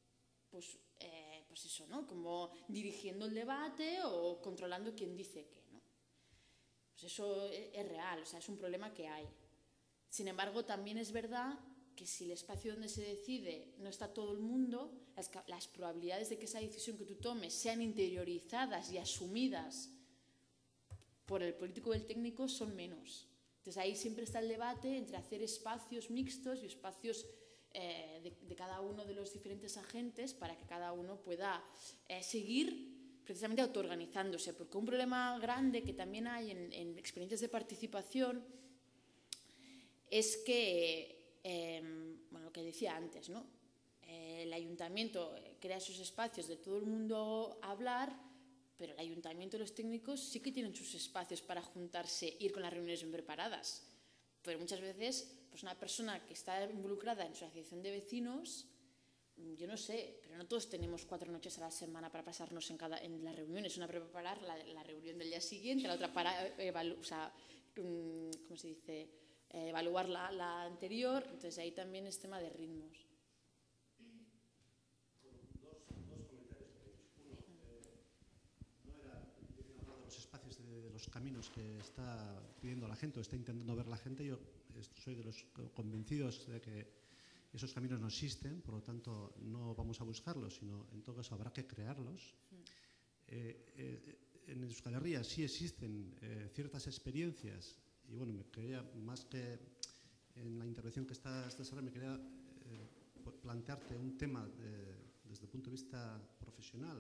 eso, ¿no? Como dirigiendo el debate o controlando quién dice qué, ¿no? Pues eso es real, o sea, es un problema que hay. Sin embargo, también es verdad que si el espacio donde se decide no está todo el mundo, las probabilidades de que esa decisión que tú tomes sean interiorizadas y asumidas por el político o el técnico son menos. Entonces ahí siempre está el debate entre hacer espacios mixtos y espacios de cada uno de los diferentes agentes para que cada uno pueda seguir precisamente autoorganizándose, porque un problema grande que también hay en experiencias de participación es que, bueno, lo que decía antes, ¿no? El ayuntamiento crea esos espacios de todo el mundo a hablar, pero el ayuntamiento y los técnicos sí que tienen sus espacios para juntarse, ir con las reuniones bien preparadas. Pero muchas veces, pues una persona que está involucrada en su asociación de vecinos, yo no sé, pero no todos tenemos 4 noches a la semana para pasarnos en las reuniones. Una para preparar la reunión del día siguiente, la otra para ¿cómo se dice? Evaluar la anterior. Entonces ahí también es tema de ritmos. Dos comentarios pequeños. Uno, no era hablar de los espacios, de los caminos que está pidiendo la gente o está intentando ver la gente. Yo soy de los convencidos de que esos caminos no existen, por lo tanto no vamos a buscarlos, sino en todo caso habrá que crearlos. En Euskal Herria sí existen ciertas experiencias, y bueno, me quería, más que en la intervención que estás desarrollando, me quería plantearte un tema desde el punto de vista profesional,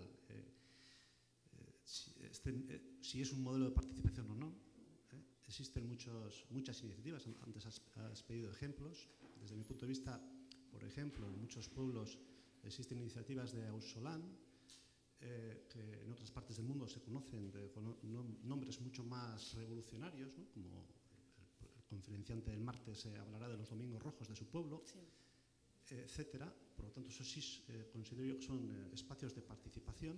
si es un modelo de participación o no. Existen muchas iniciativas, antes has pedido ejemplos. Desde mi punto de vista, por ejemplo, en muchos pueblos existen iniciativas de Auzolan, que en otras partes del mundo se conocen con nombres mucho más revolucionarios, ¿no? Como el conferenciante del martes hablará de los domingos rojos de su pueblo, sí, etcétera. Por lo tanto, eso sí considero yo que son espacios de participación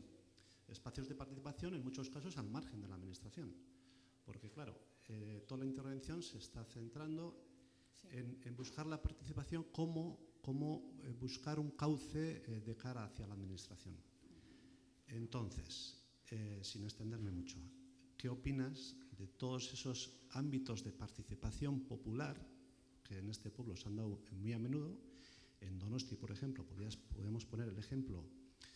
en muchos casos al margen de la administración. Porque, claro, toda la intervención se está centrando en buscar la participación como buscar un cauce de cara hacia la administración. Entonces, sin extenderme mucho, ¿qué opinas de todos esos ámbitos de participación popular que en este pueblo se han dado muy a menudo? En Donosti, por ejemplo, podemos poner el ejemplo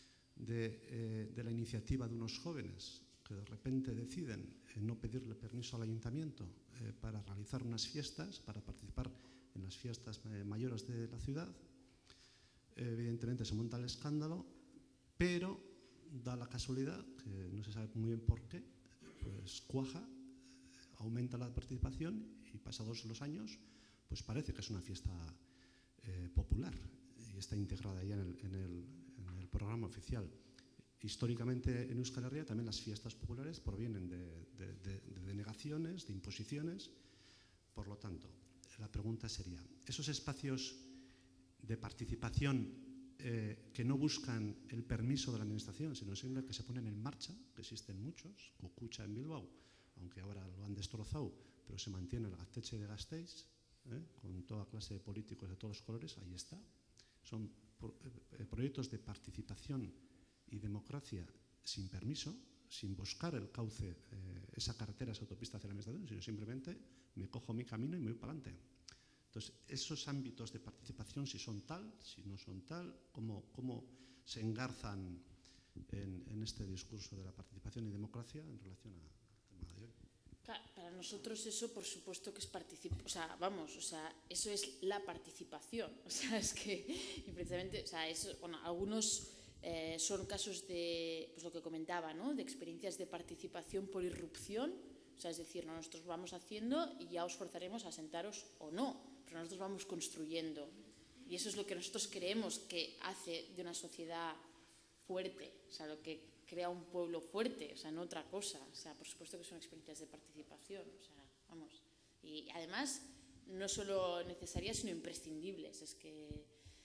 de la iniciativa de unos jóvenes que de repente deciden no pedirle permiso al ayuntamiento para realizar unas fiestas, para participar en las fiestas mayores de la ciudad. Evidentemente se monta el escándalo, pero da la casualidad, que no se sabe muy bien por qué, pues cuaja, aumenta la participación y pasados los años, pues parece que es una fiesta popular y está integrada ya en el programa oficial. Históricamente en Euskal Herria también las fiestas populares provienen de denegaciones, de imposiciones. Por lo tanto, la pregunta sería, ¿esos espacios de participación que no buscan el permiso de la administración, sino siempre que se ponen en marcha, que existen muchos, Kukucha en Bilbao, aunque ahora lo han destrozado, pero se mantiene el Gaztetxe de Gasteiz, con toda clase de políticos de todos los colores, ahí está. Son proyectos de participación y democracia sin permiso, sin buscar el cauce, esa carretera, esa autopista hacia la administración, sino simplemente me cojo mi camino y me voy para adelante. Entonces, esos ámbitos de participación, si son tal, si no son tal, cómo se engarzan en este discurso de la participación y democracia en relación al tema de hoy. Para nosotros eso, por supuesto que es participación, o sea, vamos, o sea, eso es la participación, o sea, es que, y precisamente, o sea, eso, bueno, algunos son casos de, pues lo que comentaba, ¿no?, de experiencias de participación por irrupción, o sea, es decir, no, nosotros vamos haciendo y ya os forzaremos a sentaros o no, pero nosotros vamos construyendo, y eso es lo que nosotros creemos que hace de una sociedad fuerte, o sea, lo que crea un pueblo fuerte, o sea, no otra cosa. O sea, por supuesto que son experiencias de participación, o sea, vamos. Y además, no solo necesarias, sino imprescindibles. Es que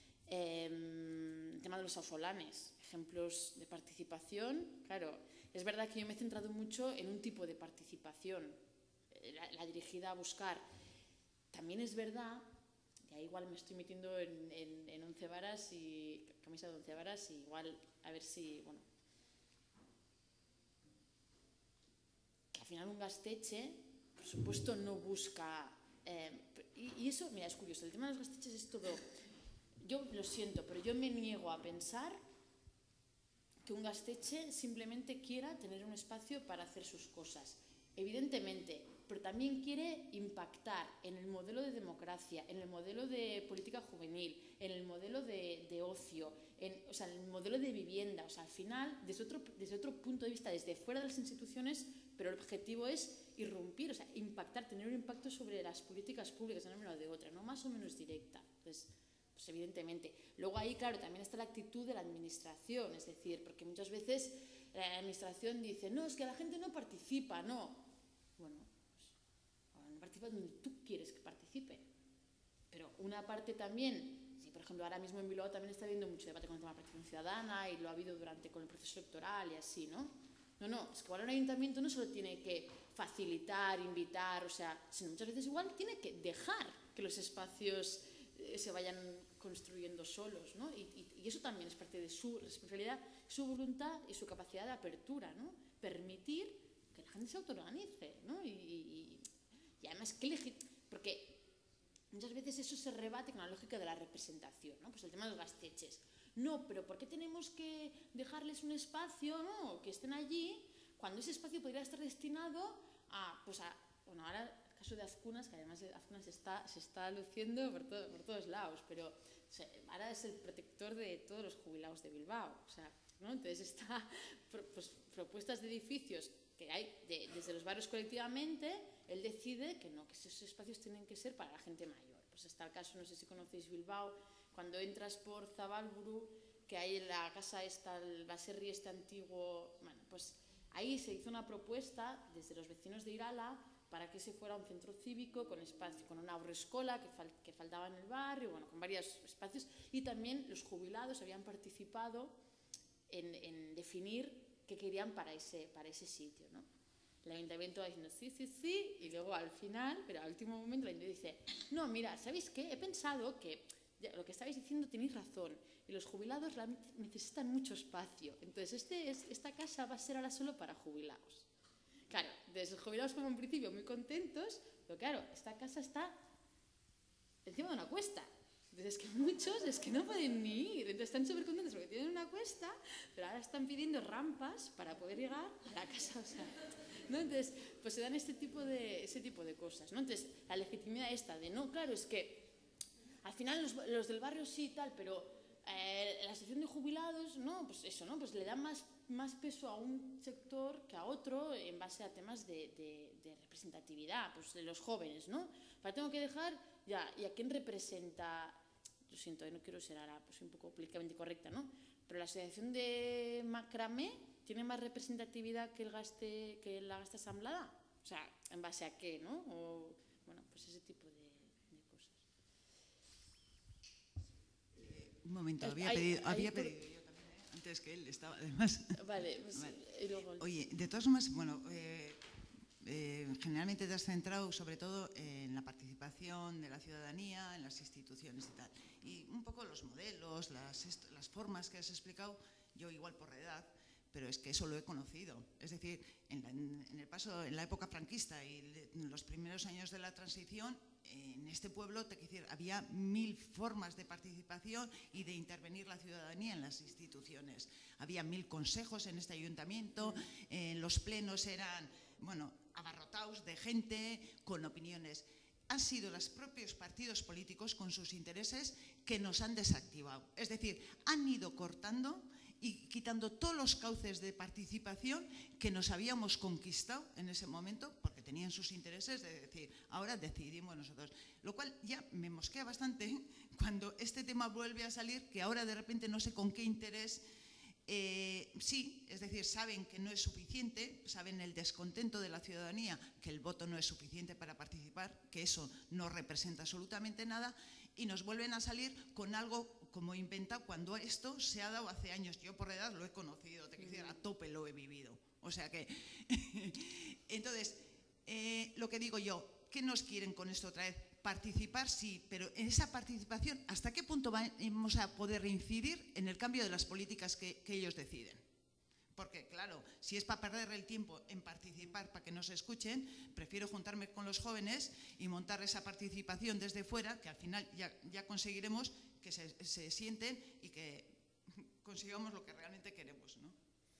el tema de los auzolanes, ejemplos de participación, claro, es verdad que yo me he centrado mucho en un tipo de participación, la dirigida a buscar. También es verdad, y ahí igual me estoy metiendo en 11 varas y camisa de 11 varas, y igual a ver si, bueno, al final un Gaztetxe, por supuesto, no busca... y eso, mira, es curioso, el tema de los Gaztetxes es todo... Yo lo siento, pero yo me niego a pensar que un Gaztetxe simplemente quiera tener un espacio para hacer sus cosas. Evidentemente, pero también quiere impactar en el modelo de democracia, en el modelo de política juvenil, en el modelo de ocio, o sea, en el modelo de vivienda. O sea, al final, desde otro punto de vista, desde fuera de las instituciones, pero el objetivo es irrumpir, o sea, impactar, tener un impacto sobre las políticas públicas de una manera o de otra, no más o menos directa. Entonces, pues evidentemente. Luego ahí, claro, también está la actitud de la administración, es decir, porque muchas veces la administración dice, no, es que la gente no participa, no. Bueno, pues no participa donde tú quieres que participe. Pero una parte también, sí, por ejemplo, ahora mismo en Bilbao también está habiendo mucho debate con el tema de la participación ciudadana y lo ha habido con el proceso electoral y así, ¿no? No, es que igual un ayuntamiento no solo tiene que facilitar, invitar, o sea, sino muchas veces igual tiene que dejar que los espacios se vayan construyendo solos, ¿no? Y eso también es parte de su responsabilidad, su voluntad y su capacidad de apertura, ¿no? Permitir que la gente se autoorganice, ¿no? Y además, porque muchas veces eso se rebate con la lógica de la representación, ¿no? Pues el tema de los Gaztetxes. No, pero ¿por qué tenemos que dejarles un espacio, ¿no?, que estén allí, cuando ese espacio podría estar destinado bueno, ahora el caso de Azcunas, que además Azcunas se está luciendo por todos lados, pero o sea, ahora es el protector de todos los jubilados de Bilbao, o sea, ¿no? Entonces está, pues, propuestas de edificios que hay desde los barrios colectivamente, él decide que no, que esos espacios tienen que ser para la gente mayor. Pues está el caso, no sé si conocéis Bilbao, cuando entras por Zabalburu, que hay en la casa esta, el baserri este antiguo, bueno, pues ahí se hizo una propuesta desde los vecinos de Irala para que ese fuera un centro cívico con espacio, con una aurrescola que faltaba en el barrio, bueno, con varios espacios, y también los jubilados habían participado en definir qué querían para ese sitio, ¿no? El ayuntamiento va diciendo sí, y luego al final, pero al último momento el ayuntamiento dice, no, mira, ¿sabéis qué? He pensado que lo que estabais diciendo tenéis razón, y los jubilados necesitan mucho espacio, entonces esta casa va a ser ahora solo para jubilados. Claro, desde los jubilados como en principio muy contentos, pero claro, esta casa está encima de una cuesta. Entonces es que muchos es que no pueden ni ir, entonces están súper contentos porque tienen una cuesta, pero ahora están pidiendo rampas para poder llegar a la casa, o sea, ¿no? Entonces, pues se dan ese tipo de cosas, ¿no? Entonces, la legitimidad esta de, no, claro, es que al final los del barrio sí y tal, pero la asociación de jubilados, no, pues eso, ¿no? Pues le dan más peso a un sector que a otro en base a temas de representatividad, pues de los jóvenes, ¿no? Para tengo que dejar, ya, ¿y a quién representa? Lo siento, no quiero ser ahora pues un poco políticamente correcta, ¿no? Pero la asociación de Macramé tiene más representatividad que la Gaste Asamblada. O sea, ¿en base a qué, no? O, bueno, pues ese tipo de cosas. Un momento, había pedido yo también, antes que él estaba, además. Vale, pues vale. Y luego... Oye, de todas formas, bueno, generalmente te has centrado sobre todo en la participación de la ciudadanía, en las instituciones y tal. Y un poco los modelos, las formas que has explicado, yo igual por la edad, pero es que eso lo he conocido. Es decir, en la época franquista y en los primeros años de la transición, en este pueblo había 1000 formas de participación y de intervenir la ciudadanía en las instituciones. Había 1000 consejos en este ayuntamiento, los plenos eran bueno, abarrotados de gente con opiniones. Han sido los propios partidos políticos con sus intereses que nos han desactivado. Es decir, han ido cortando y quitando todos los cauces de participación que nos habíamos conquistado en ese momento, porque tenían sus intereses de decir, ahora decidimos nosotros. Lo cual ya me mosquea bastante cuando este tema vuelve a salir, que ahora de repente no sé con qué interés. Sí, es decir, saben que no es suficiente, saben el descontento de la ciudadanía, que el voto no es suficiente para participar, que eso no representa absolutamente nada, y nos vuelven a salir con algo como inventado cuando esto se ha dado hace años. Yo por edad lo he conocido, te quiero decir, a tope lo he vivido. O sea que, entonces, lo que digo yo, ¿qué nos quieren con esto otra vez? Participar, sí, pero en esa participación, ¿hasta qué punto vamos a poder incidir en el cambio de las políticas que ellos deciden? Porque, claro, si es para perder el tiempo en participar para que nos escuchen, prefiero juntarme con los jóvenes y montar esa participación desde fuera, que al final ya conseguiremos que se sienten y que consigamos lo que realmente queremos, ¿no?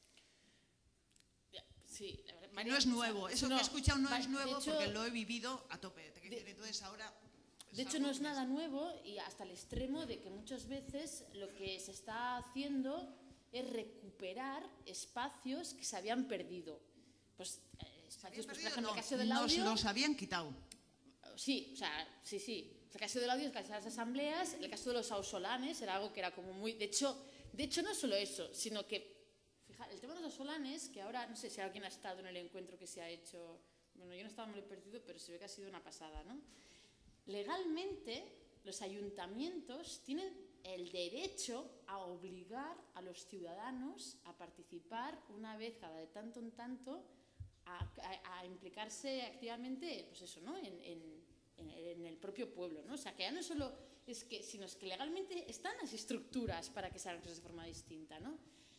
Sí, la verdad, que no es nuevo, eso que he escuchado no es nuevo porque lo he vivido a tope. Entonces ahora... De hecho, no es nada nuevo y hasta el extremo de que muchas veces lo que se está haciendo es recuperar espacios que se habían perdido. Pues espacios, pues, por ejemplo, el caso del audio... Nos los habían quitado. Sí, o sea, sí. El caso del audio, el caso de las asambleas, el caso de los ausolanes era algo que era como muy... De hecho no solo eso, sino que el tema de los ausolanes, que ahora, no sé si alguien ha estado en el encuentro que se ha hecho, bueno, yo no estaba muy perdido, pero se ve que ha sido una pasada, ¿no? Legalmente, los ayuntamientos tienen el derecho a obligar a los ciudadanos a participar una vez cada de tanto en tanto, a implicarse activamente, pues eso, ¿no? En el propio pueblo, ¿no? O sea, que ya no solo es que, sino es que legalmente están las estructuras para que se hagan cosas de forma distinta, ¿no?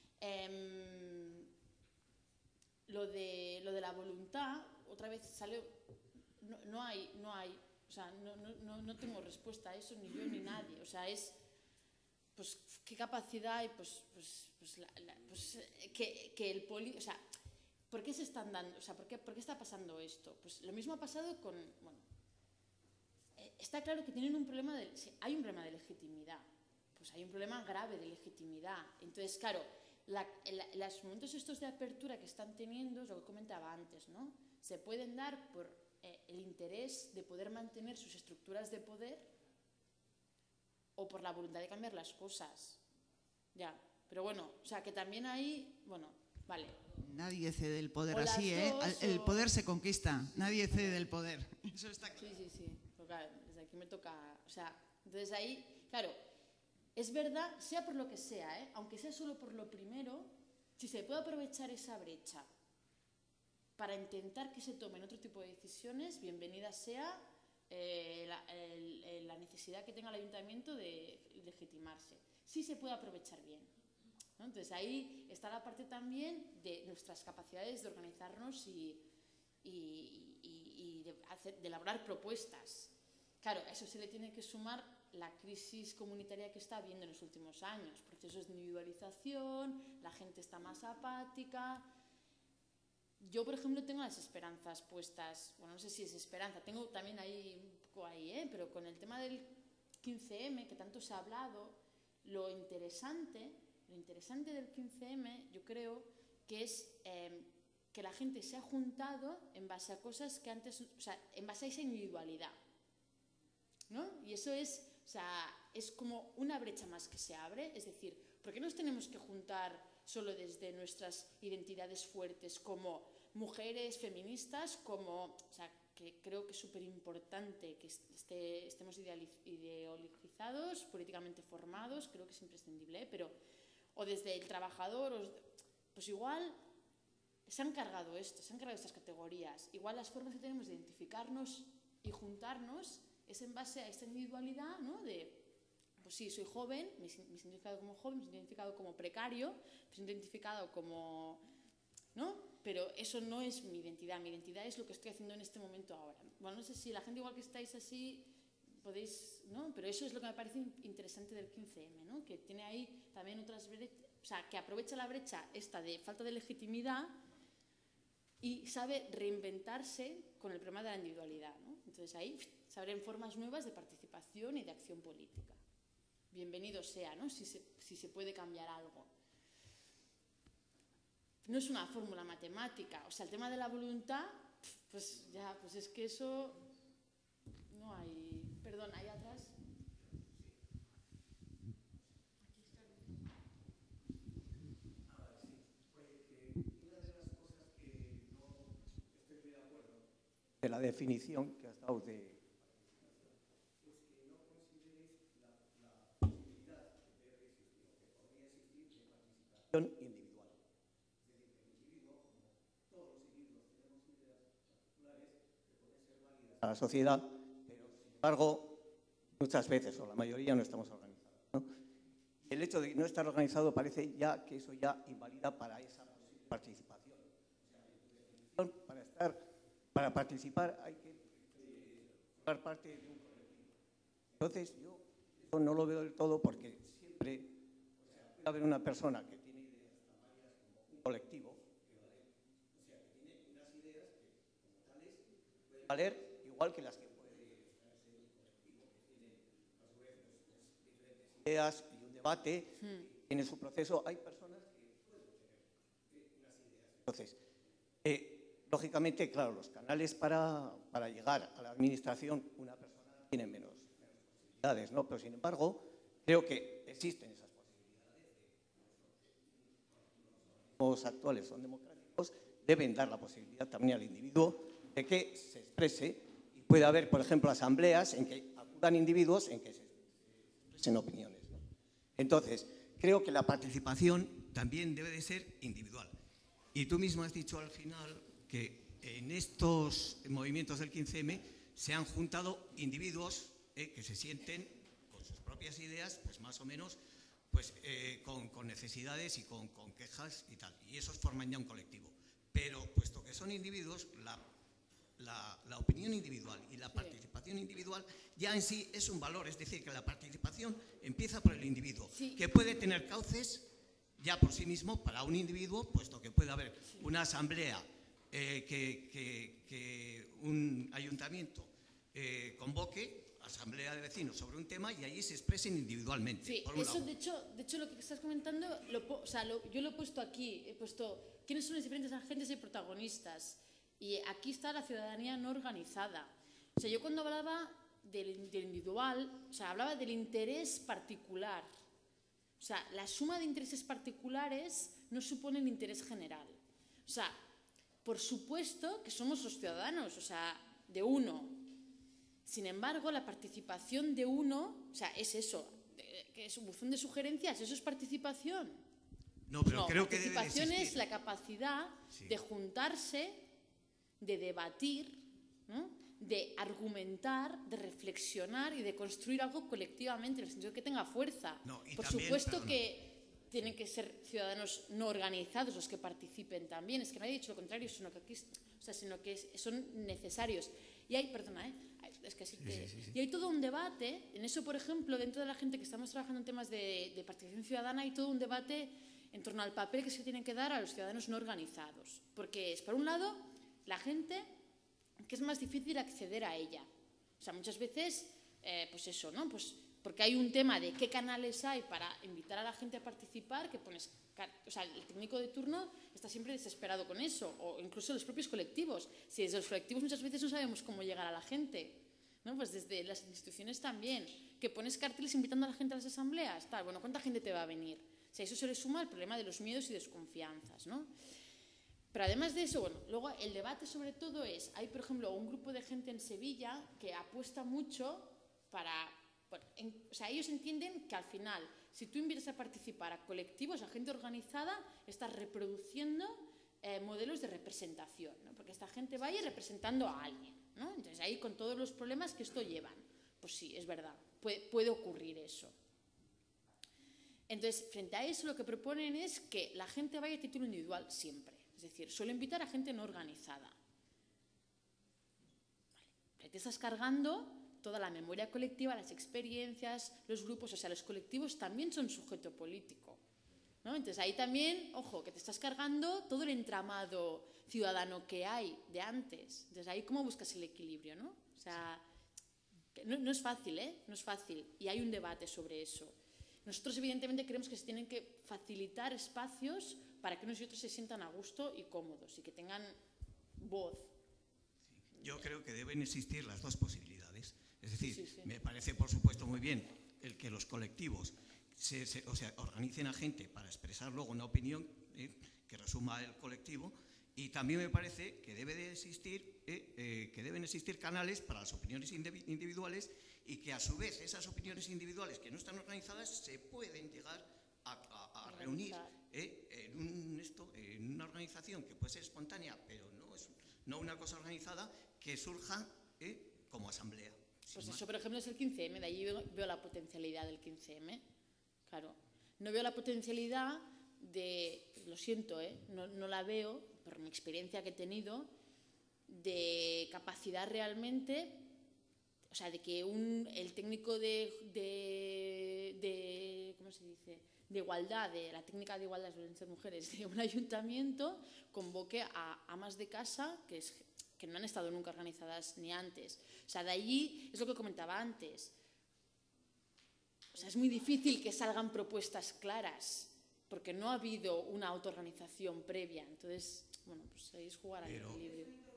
Lo de la voluntad, otra vez salió, no hay, o sea, no tengo respuesta a eso, ni yo ni nadie, o sea, es, pues, qué capacidad y que el o sea, ¿por qué se están dando, o sea, por qué está pasando esto? Pues lo mismo ha pasado con, bueno, está claro que tienen un problema hay un problema de legitimidad, pues hay un problema grave de legitimidad, entonces, claro, los momentos estos de apertura que están teniendo, es lo que comentaba antes, ¿no? Se pueden dar por el interés de poder mantener sus estructuras de poder o por la voluntad de cambiar las cosas. Ya, pero bueno, o sea, que también hay, bueno, vale. Nadie cede el poder así, ¿eh? El poder se conquista, nadie cede el poder. Eso está claro. Sí. Porque desde aquí me toca, o sea, entonces ahí, claro, es verdad, sea por lo que sea, aunque sea solo por lo primero, si se puede aprovechar esa brecha para intentar que se tomen otro tipo de decisiones, bienvenida sea la necesidad que tenga el ayuntamiento de legitimarse. Sí se puede aprovechar bien, ¿no? Entonces ahí está la parte también de nuestras capacidades de organizarnos y de elaborar propuestas. Claro, a eso se le tiene que sumar la crisis comunitaria que está habiendo en los últimos años, procesos de individualización, la gente está más apática. Yo, por ejemplo, tengo las esperanzas puestas, bueno, no sé si es esperanza, tengo también ahí un poco ahí, pero con el tema del 15M, que tanto se ha hablado, lo interesante del 15M, yo creo que es que la gente se ha juntado en base a cosas que antes, o sea, en base a esa individualidad, ¿no? Y eso es, o sea, es como una brecha más que se abre, es decir, ¿por qué nos tenemos que juntar solo desde nuestras identidades fuertes como mujeres feministas, como, o sea, que creo que es súper importante que estemos ideologizados, políticamente formados, creo que es imprescindible, pero, o desde el trabajador, pues igual se han cargado estas categorías, igual las formas que tenemos de identificarnos y juntarnos es en base a esta individualidad, ¿no? De, pues sí, soy joven, me siento identificado como joven, me siento identificado como precario, me siento identificado como, ¿no? Pero eso no es mi identidad es lo que estoy haciendo en este momento ahora. Bueno, no sé si la gente igual que estáis así podéis, ¿no? Pero eso es lo que me parece interesante del 15M, ¿no? Que tiene ahí también otras brechas, o sea, que aprovecha la brecha esta de falta de legitimidad y sabe reinventarse con el problema de la individualidad, ¿no? Entonces ahí se abren formas nuevas de participación y de acción política. Bienvenido sea, ¿no? Si se puede cambiar algo. No es una fórmula matemática, o sea, el tema de la voluntad, pues ya, pues es que eso no hay... Perdón, ahí atrás. De la definición que has dado de... Es que no consideréis la posibilidad de que podría existir de participación individual. Es decir, que el individuo, como todos los individuos, tenemos ideas particulares que pueden ser válidas A la sociedad, pero sin embargo, muchas veces, o la mayoría, no estamos organizados, ¿no? El hecho de no estar organizado parece ya que eso ya invalida para esa participación. O sea, para participar hay que formar parte de un colectivo. Entonces, yo eso no lo veo del todo porque siempre puede haber una persona que tiene ideas tan válidas como un colectivo, que tiene unas ideas que como tales pueden valer igual que las que puede estar ese colectivo, que tiene a su vez diferentes ideas y un debate, tiene su proceso. Hay personas que pueden tener unas ideas. Entonces, lógicamente, claro, los canales para llegar a la administración, una persona tiene menos posibilidades, ¿no? Pero, sin embargo, creo que existen esas posibilidades. Los actuales son democráticos, deben dar la posibilidad también al individuo de que se exprese y puede haber, por ejemplo, asambleas en que acudan individuos en que se expresen opiniones, ¿no? Entonces, creo que la participación también debe de ser individual. Y tú mismo has dicho al final que en estos movimientos del 15M se han juntado individuos que se sienten con sus propias ideas, pues más o menos, pues con necesidades y con quejas y tal. Y esos forman ya un colectivo. Pero puesto que son individuos, la opinión individual y la participación individual ya en sí es un valor. Es decir, que la participación empieza por el individuo, que puede tener cauces ya por sí mismo para un individuo, puesto que puede haber una asamblea, que un ayuntamiento convoque asamblea de vecinos sobre un tema y allí se expresen individualmente. Sí, por un eso lado. de hecho lo que estás comentando, yo lo he puesto aquí, he puesto quiénes son los diferentes agentes y protagonistas. Y aquí está la ciudadanía no organizada. O sea, yo cuando hablaba del individual, o sea, hablaba del interés particular. O sea, la suma de intereses particulares no supone el interés general. O sea, por supuesto que somos los ciudadanos, o sea, de uno. Sin embargo, la participación de uno, o sea, es eso, que es un buzón de sugerencias, eso es participación. No, pero creo que debe de participación existir. es la capacidad de juntarse, de debatir, ¿no? De argumentar, de reflexionar y de construir algo colectivamente, en el sentido que tenga fuerza. Por supuesto que tienen que ser ciudadanos no organizados los que participen también. Es que nadie ha dicho lo contrario, sino que aquí, o sea, sino que son necesarios. Y hay, perdona, es que sí que... Y hay todo un debate, en eso, por ejemplo, dentro de la gente que estamos trabajando en temas de participación ciudadana, hay todo un debate en torno al papel que se tienen que dar a los ciudadanos no organizados. Porque es, por un lado, la gente que es más difícil acceder a ella. O sea, muchas veces, pues eso, ¿no? Pues porque hay un tema de qué canales hay para invitar a la gente a participar, que pones... O sea, el técnico de turno está siempre desesperado con eso, o incluso los propios colectivos. Si desde los colectivos muchas veces no sabemos cómo llegar a la gente, ¿no? Pues desde las instituciones también, que pones carteles invitando a la gente a las asambleas, tal, bueno, ¿cuánta gente te va a venir? O sea, eso se le suma al problema de los miedos y desconfianzas, ¿no? Pero además de eso, bueno, luego el debate sobre todo es, hay por ejemplo un grupo de gente en Sevilla que apuesta mucho para, bueno, o sea, ellos entienden que al final, si tú invitas a participar a colectivos, a gente organizada, estás reproduciendo modelos de representación, ¿no? Porque esta gente va a ir representando a alguien, ¿no? Entonces ahí con todos los problemas que esto llevan, pues sí, es verdad, puede ocurrir eso. Entonces, frente a eso, lo que proponen es que la gente vaya a título individual siempre. Es decir, suelo invitar a gente no organizada. Vale. Te estás cargando toda la memoria colectiva, las experiencias, los grupos, o sea, los colectivos también son sujeto político. ¿no? Entonces ahí también, ojo, que te estás cargando todo el entramado ciudadano que hay de antes. Entonces ahí cómo buscas el equilibrio, ¿no? O sea, no es fácil, ¿eh? No es fácil. Y hay un debate sobre eso. Nosotros evidentemente creemos que se tienen que facilitar espacios para que unos y otros se sientan a gusto y cómodos y que tengan voz. Yo creo que deben existir las dos posibilidades. Es decir, me parece por supuesto muy bien el que los colectivos organicen a gente para expresar luego una opinión que resuma el colectivo, y también me parece que deben existir canales para las opiniones individuales, y que a su vez esas opiniones individuales que no están organizadas se pueden llegar a reunir en una organización que puede ser espontánea, pero no una cosa organizada que surja como asamblea. Pues eso, por ejemplo, es el 15M, de allí veo la potencialidad del 15M. Claro, no veo la potencialidad lo siento, no la veo, por mi experiencia que he tenido, de capacidad realmente, o sea, de que el técnico ¿cómo se dice?, de igualdad, de la técnica de igualdad de violencia de mujeres de un ayuntamiento, convoque a amas de casa que no han estado nunca organizadas ni antes. O sea, de allí es lo que comentaba antes. O sea, es muy difícil que salgan propuestas claras, porque no ha habido una autoorganización previa. Entonces, bueno, pues ahí es jugar al equilibrio.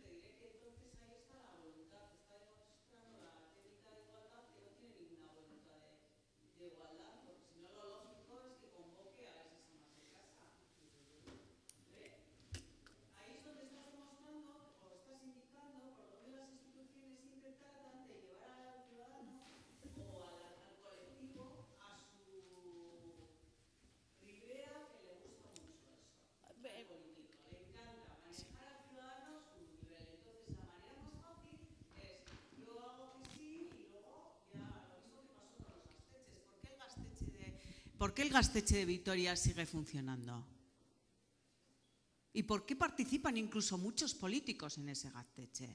¿Por qué el Gaztetxe de Vitoria sigue funcionando? ¿Y por qué participan incluso muchos políticos en ese Gaztetxe?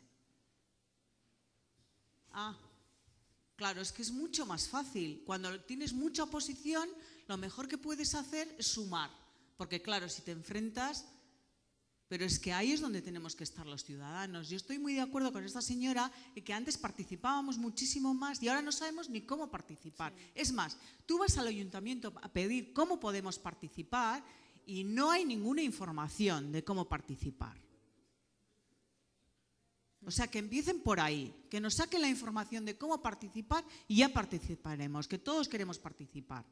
Claro, es que es mucho más fácil. Cuando tienes mucha oposición, lo mejor que puedes hacer es sumar. Porque claro, si te enfrentas... Pero es que ahí es donde tenemos que estar los ciudadanos. Yo estoy muy de acuerdo con esta señora en que antes participábamos muchísimo más y ahora no sabemos ni cómo participar. Sí. Es más, tú vas al ayuntamiento a pedir cómo podemos participar y no hay ninguna información de cómo participar. O sea, que empiecen por ahí, que nos saquen la información de cómo participar y ya participaremos, que todos queremos participar.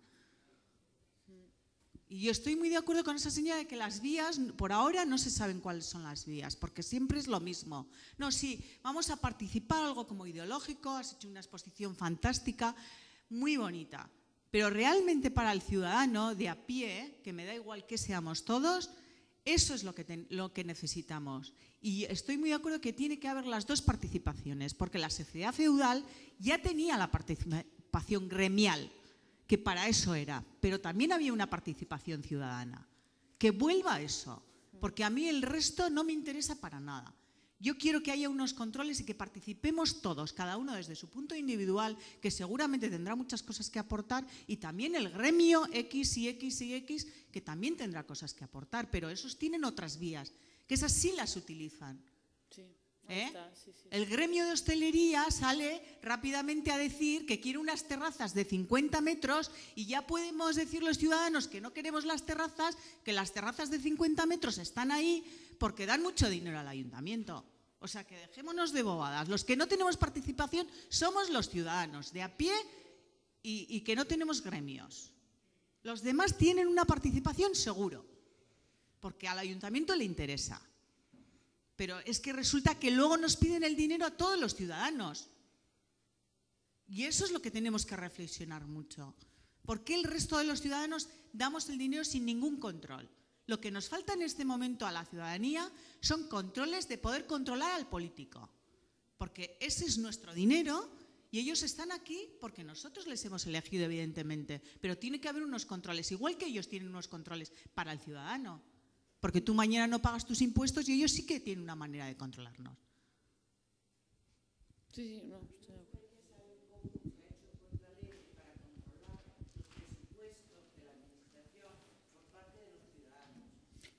Y yo estoy muy de acuerdo con esa señora de que las vías, por ahora no se saben cuáles son las vías, porque siempre es lo mismo. No, sí, vamos a participar, algo como ideológico, has hecho una exposición fantástica, muy bonita. Pero realmente para el ciudadano de a pie, que me da igual que seamos todos, eso es lo que necesitamos. Y estoy muy de acuerdo que tiene que haber las dos participaciones, porque la sociedad feudal ya tenía la participación gremial, que para eso era, pero también había una participación ciudadana. Que vuelva a eso, porque a mí el resto no me interesa para nada. Yo quiero que haya unos controles y que participemos todos, cada uno desde su punto individual, que seguramente tendrá muchas cosas que aportar, y también el gremio X y X y X, que también tendrá cosas que aportar, pero esos tienen otras vías, que esas sí las utilizan. Sí. Sí. El gremio de hostelería sale rápidamente a decir que quiere unas terrazas de 50 metros y ya podemos decir los ciudadanos que no queremos las terrazas, que las terrazas de 50 metros están ahí porque dan mucho dinero al ayuntamiento. O sea, que dejémonos de bobadas. Los que no tenemos participación somos los ciudadanos de a pie y que no tenemos gremios. Los demás tienen una participación seguro, porque al ayuntamiento le interesa. Pero es que resulta que luego nos piden el dinero a todos los ciudadanos. Y eso es lo que tenemos que reflexionar mucho. ¿Por qué el resto de los ciudadanos damos el dinero sin ningún control? Lo que nos falta en este momento a la ciudadanía son controles de poder controlar al político. Porque ese es nuestro dinero y ellos están aquí porque nosotros les hemos elegido, evidentemente. Pero tiene que haber unos controles, igual que ellos tienen unos controles para el ciudadano. Porque tú mañana no pagas tus impuestos y ellos sí que tienen una manera de controlarnos. Sí, no, estoy de acuerdo.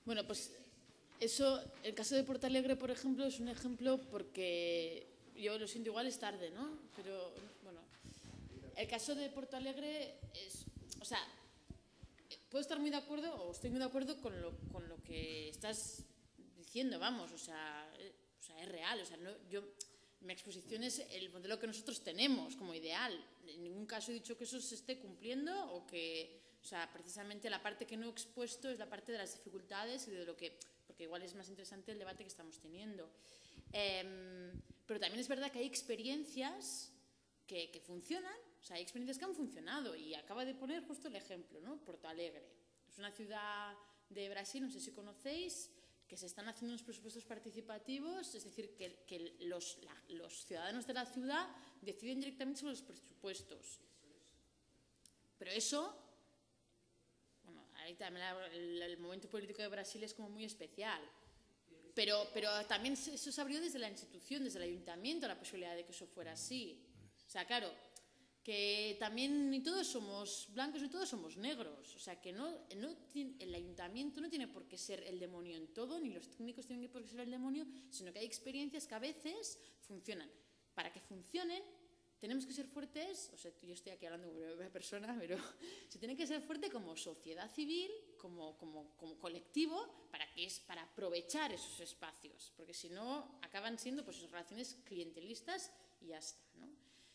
Bueno, pues eso, el caso de Portalegre, por ejemplo, es un ejemplo porque yo lo siento, igual es tarde, ¿no? Pero, bueno, el caso de Portalegre es, o sea, puedo estar muy de acuerdo o estoy muy de acuerdo con lo que estás diciendo, vamos, o sea, es real, o sea, mi exposición es el modelo que nosotros tenemos como ideal. En ningún caso he dicho que eso se esté cumpliendo o que, o sea, precisamente la parte que no he expuesto es la parte de las dificultades y de lo que, porque igual es más interesante el debate que estamos teniendo. Pero también es verdad que hay experiencias que funcionan, o sea, hay experiencias que han funcionado y acaba de poner justo el ejemplo, ¿no? Porto Alegre. Es una ciudad de Brasil, no sé si conocéis, que se están haciendo unos presupuestos participativos, es decir, que los ciudadanos de la ciudad deciden directamente sobre los presupuestos. Pero eso, bueno, ahí también el momento político de Brasil es como muy especial. Pero también eso se abrió desde la institución, desde el ayuntamiento, la posibilidad de que eso fuera así. O sea, claro, que también ni todos somos blancos ni todos somos negros. O sea, que el ayuntamiento no tiene por qué ser el demonio en todo, ni los técnicos tienen por qué ser el demonio, sino que hay experiencias que a veces funcionan. Para que funcionen, tenemos que ser fuertes, o sea, yo estoy aquí hablando como una persona, pero se tiene que ser fuerte como sociedad civil, como colectivo, para aprovechar esos espacios, porque si no acaban siendo pues relaciones clientelistas y ya está, ¿no?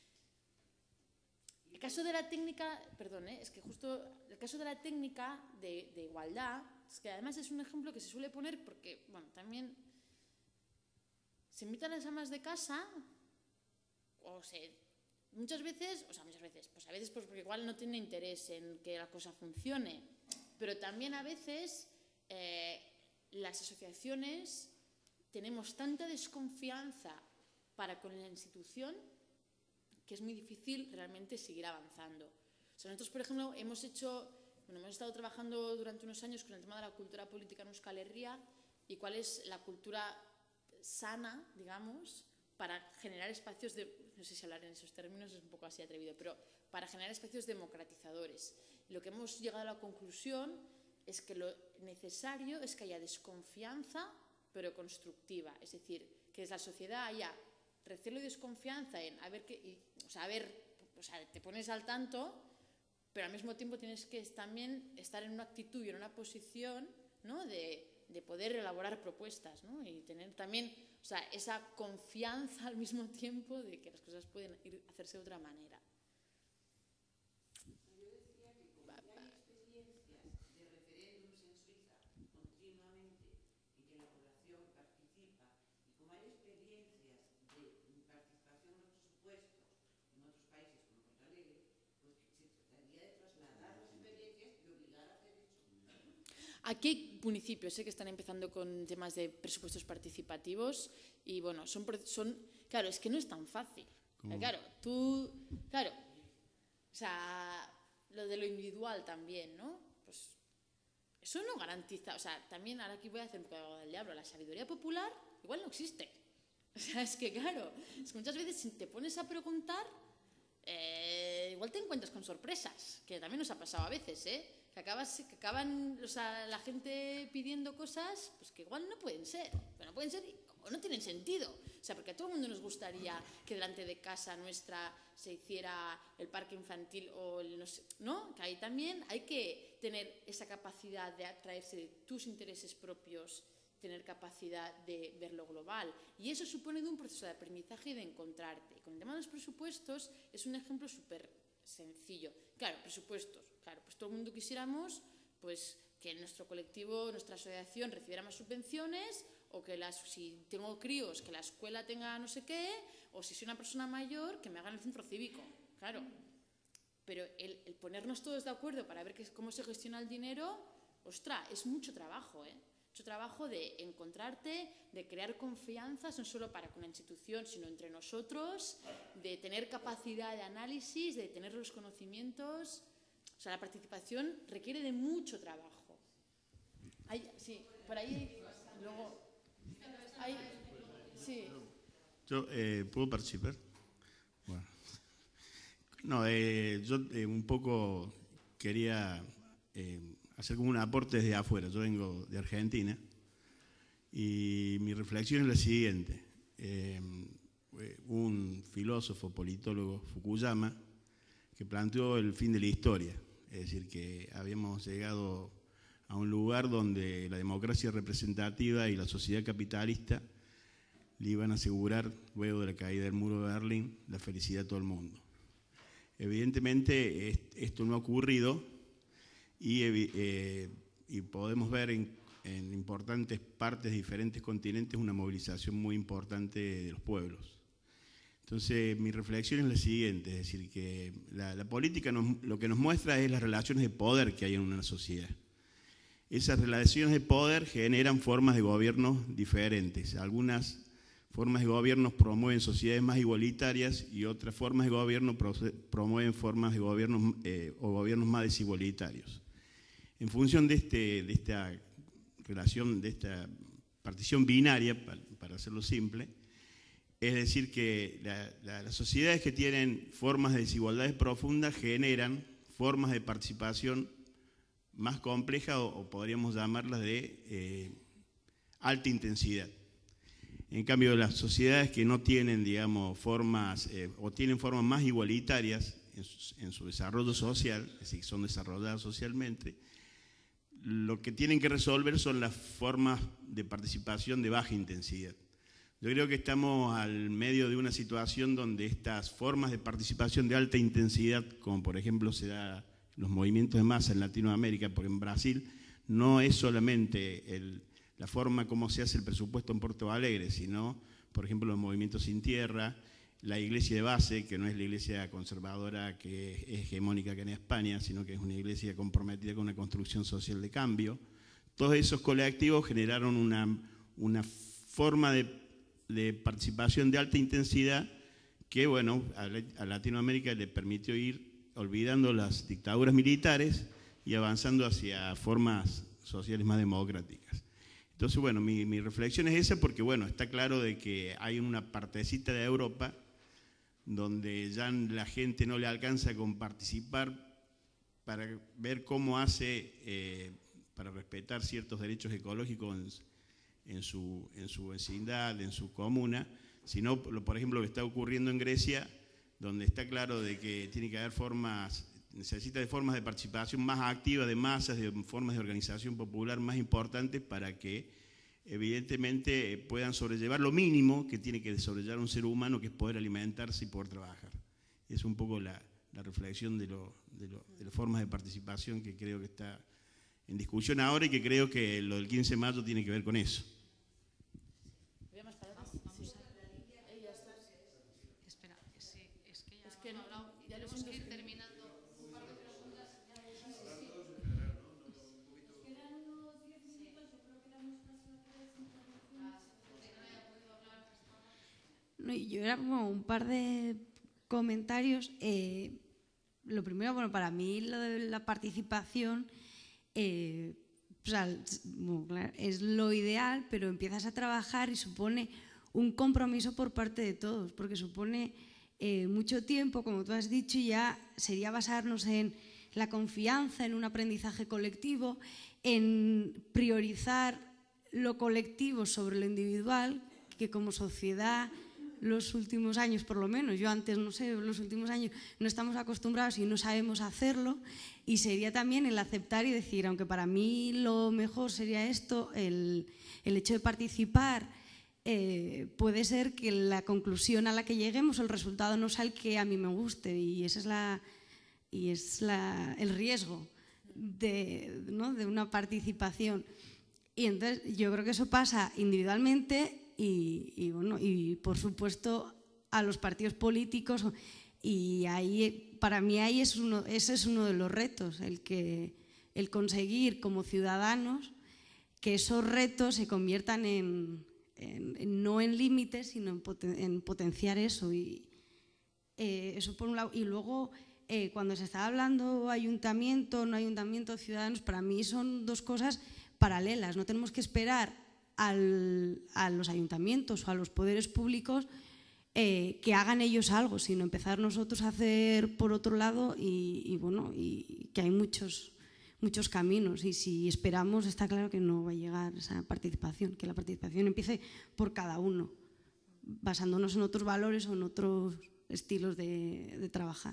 El caso de la técnica, perdón, es que justo el caso de la técnica de igualdad, es que además es un ejemplo que se suele poner porque, bueno, también se invitan a las amas de casa, muchas veces, pues a veces pues porque igual no tiene interés en que la cosa funcione, pero también a veces las asociaciones tenemos tanta desconfianza para con la institución que es muy difícil realmente seguir avanzando. O sea, nosotros, por ejemplo, hemos estado trabajando durante unos años con el tema de la cultura política en Euskal Herria y cuál es la cultura sana, digamos, para generar espacios no sé si hablar en esos términos es un poco así atrevido, pero para generar espacios democratizadores. Lo que hemos llegado a la conclusión es que lo necesario es que haya desconfianza, pero constructiva. Es decir, que desde la sociedad haya recelo y desconfianza en te pones al tanto, pero al mismo tiempo tienes que también estar en una actitud y en una posición, ¿no? de poder elaborar propuestas, ¿no? Y tener también, o sea, esa confianza al mismo tiempo de que las cosas pueden hacerse de otra manera. Yo decía que como ya hay experiencias de referéndums en Suiza continuamente y que la población participa, y como hay experiencias de participación en los presupuestos en otros países como Porto Alegre, pues se trataría de trasladar las experiencias y obligar a hacer eso. Aquí hay municipios que están empezando con temas de presupuestos participativos y bueno, claro, es que no es tan fácil. Claro, o sea, lo de lo individual también, ¿no? Pues eso no garantiza, o sea, también ahora aquí voy a hacer un poco de abogado del diablo, la sabiduría popular igual no existe. O sea, es que claro, es que muchas veces si te pones a preguntar, igual te encuentras con sorpresas, que también nos ha pasado a veces, que acaban la gente pidiendo cosas pues que igual no pueden ser, pero no pueden ser o no tienen sentido. O sea, porque a todo el mundo nos gustaría que delante de casa nuestra se hiciera el parque infantil o el no sé, ¿no? Que ahí también hay que tener esa capacidad de atraerse de tus intereses propios, tener capacidad de ver lo global. Y eso supone de un proceso de aprendizaje y de encontrarte. Y con el tema de los presupuestos es un ejemplo súper sencillo. Claro, presupuestos. Claro, pues todo el mundo quisiéramos pues, que nuestro colectivo, nuestra asociación recibiera más subvenciones o que si tengo críos, que la escuela tenga no sé qué, o si soy una persona mayor, que me hagan el centro cívico. Claro. Pero el ponernos todos de acuerdo para ver cómo se gestiona el dinero, ostras, es mucho trabajo, Mucho trabajo de encontrarte, de crear confianzas, no solo para con la institución, sino entre nosotros, de tener capacidad de análisis, de tener los conocimientos. O sea, la participación requiere de mucho trabajo. Sí, por ahí, luego... sí. Yo, ¿puedo participar? Bueno. No, yo un poco quería hacer como un aporte desde afuera. Yo vengo de Argentina y mi reflexión es la siguiente. Un filósofo, politólogo, Fukuyama, que planteó el fin de la historia. Es decir, que habíamos llegado a un lugar donde la democracia representativa y la sociedad capitalista le iban a asegurar, luego de la caída del muro de Berlín, la felicidad a todo el mundo. Evidentemente esto no ha ocurrido y podemos ver en importantes partes de diferentes continentes una movilización muy importante de los pueblos. Entonces mi reflexión es la siguiente, es decir, que la política lo que nos muestra es las relaciones de poder que hay en una sociedad. Esas relaciones de poder generan formas de gobierno diferentes. Algunas formas de gobierno promueven sociedades más igualitarias y otras formas de gobierno promueven formas de gobierno o gobiernos más desigualitarios. En función de esta relación, de esta partición binaria, para hacerlo simple, es decir que las sociedades que tienen formas de desigualdades profundas generan formas de participación más complejas o podríamos llamarlas de alta intensidad. En cambio, las sociedades que no tienen, digamos, formas o tienen formas más igualitarias en su desarrollo social, es decir, son desarrolladas socialmente, lo que tienen que resolver son las formas de participación de baja intensidad. Yo creo que estamos al medio de una situación donde estas formas de participación de alta intensidad, como por ejemplo se da los movimientos de masa en Latinoamérica, porque en Brasil no es solamente la forma como se hace el presupuesto en Porto Alegre, sino, por ejemplo, los movimientos sin tierra, la iglesia de base, que no es la iglesia conservadora que es hegemónica que en España, sino que es una iglesia comprometida con una construcción social de cambio. Todos esos colectivos generaron una forma de participación de alta intensidad que, bueno, a Latinoamérica le permitió ir olvidando las dictaduras militares y avanzando hacia formas sociales más democráticas. Entonces, bueno, mi reflexión es esa porque, bueno, está claro de que hay una partecita de Europa donde ya la gente no le alcanza con participar para ver cómo hace para respetar ciertos derechos ecológicos en su vecindad, en su comuna, sino, por ejemplo, lo que está ocurriendo en Grecia, donde está claro de que tiene que haber necesita de formas de participación más activas, de masas, de formas de organización popular más importantes para que evidentemente puedan sobrellevar lo mínimo que tiene que sobrellevar un ser humano, que es poder alimentarse y poder trabajar. Es un poco la reflexión de las formas de participación que creo que está en discusión ahora y que creo que lo del 15 de mayo tiene que ver con eso. Yo era como un par de comentarios. Lo primero, bueno, para mí lo de la participación o sea, bueno, claro, es lo ideal, pero empiezas a trabajar y supone un compromiso por parte de todos, porque supone mucho tiempo, como tú has dicho, y ya sería basarnos en la confianza, en un aprendizaje colectivo, en priorizar lo colectivo sobre lo individual, que como sociedad los últimos años, por lo menos, yo antes no sé, los últimos años no estamos acostumbrados y no sabemos hacerlo, y sería también el aceptar y decir, aunque para mí lo mejor sería esto, el hecho de participar, puede ser que la conclusión a la que lleguemos, el resultado no sea el que a mí me guste, y ese es el riesgo ¿no? de una participación. Y entonces yo creo que eso pasa individualmente y bueno, y por supuesto a los partidos políticos, y ahí, para mí ese es uno de los retos, el conseguir como ciudadanos que esos retos se conviertan no en límites, sino en potenciar eso. Y eso por un lado. Y luego, cuando se está hablando ayuntamiento, no ayuntamiento, ciudadanos, para mí son dos cosas paralelas. No tenemos que esperar a los ayuntamientos o a los poderes públicos que hagan ellos algo, sino empezar nosotros a hacer por otro lado, y bueno, y que hay muchos muchos caminos y si esperamos está claro que no va a llegar esa participación, que la participación empiece por cada uno, basándonos en otros valores o en otros estilos de trabajar.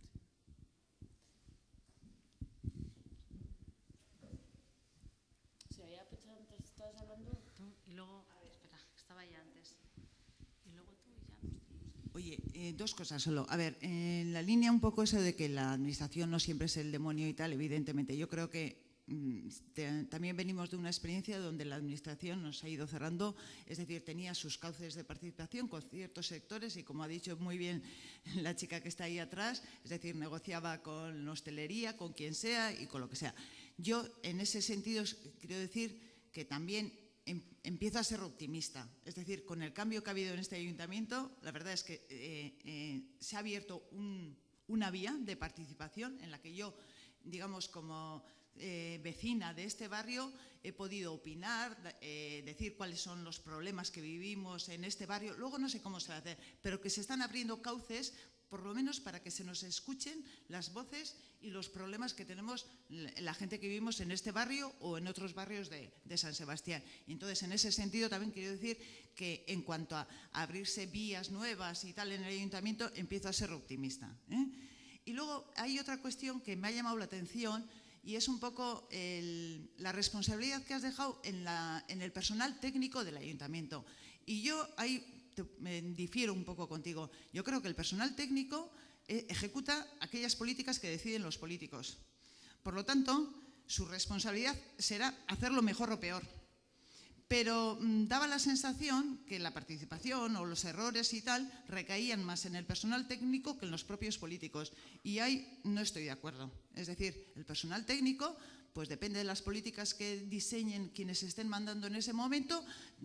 Oye, dos cosas solo. A ver, en la línea un poco eso de que la administración no siempre es el demonio y tal, evidentemente. Yo creo que también venimos de una experiencia donde la administración nos ha ido cerrando, es decir, tenía sus cauces de participación con ciertos sectores y, como ha dicho muy bien la chica que está ahí atrás, es decir, negociaba con hostelería, con quien sea y con lo que sea. Yo, en ese sentido, quiero decir que también empiezo a ser optimista. Es decir, con el cambio que ha habido en este ayuntamiento, la verdad es que se ha abierto una vía de participación en la que yo, digamos, como vecina de este barrio, he podido opinar, decir cuáles son los problemas que vivimos en este barrio. Luego no sé cómo se va a hacer, pero que se están abriendo cauces, por lo menos para que se nos escuchen las voces y los problemas que tenemos la gente que vivimos en este barrio o en otros barrios de San Sebastián. Y entonces, en ese sentido, también quiero decir que en cuanto a abrirse vías nuevas y tal en el ayuntamiento, empiezo a ser optimista, ¿eh? Y luego hay otra cuestión que me ha llamado la atención y es un poco la responsabilidad que has dejado en el personal técnico del ayuntamiento. Y yo ahí me difiero un poco contigo. Yo creo que el personal técnico ejecuta aquellas políticas que deciden los políticos. Por lo tanto, su responsabilidad será hacerlo mejor o peor. Pero daba la sensación que la participación o los errores y tal recaían más en el personal técnico que en los propios políticos. Y ahí no estoy de acuerdo. Es decir, el personal técnico, pues depende de las políticas que diseñen quienes estén mandando en ese momento,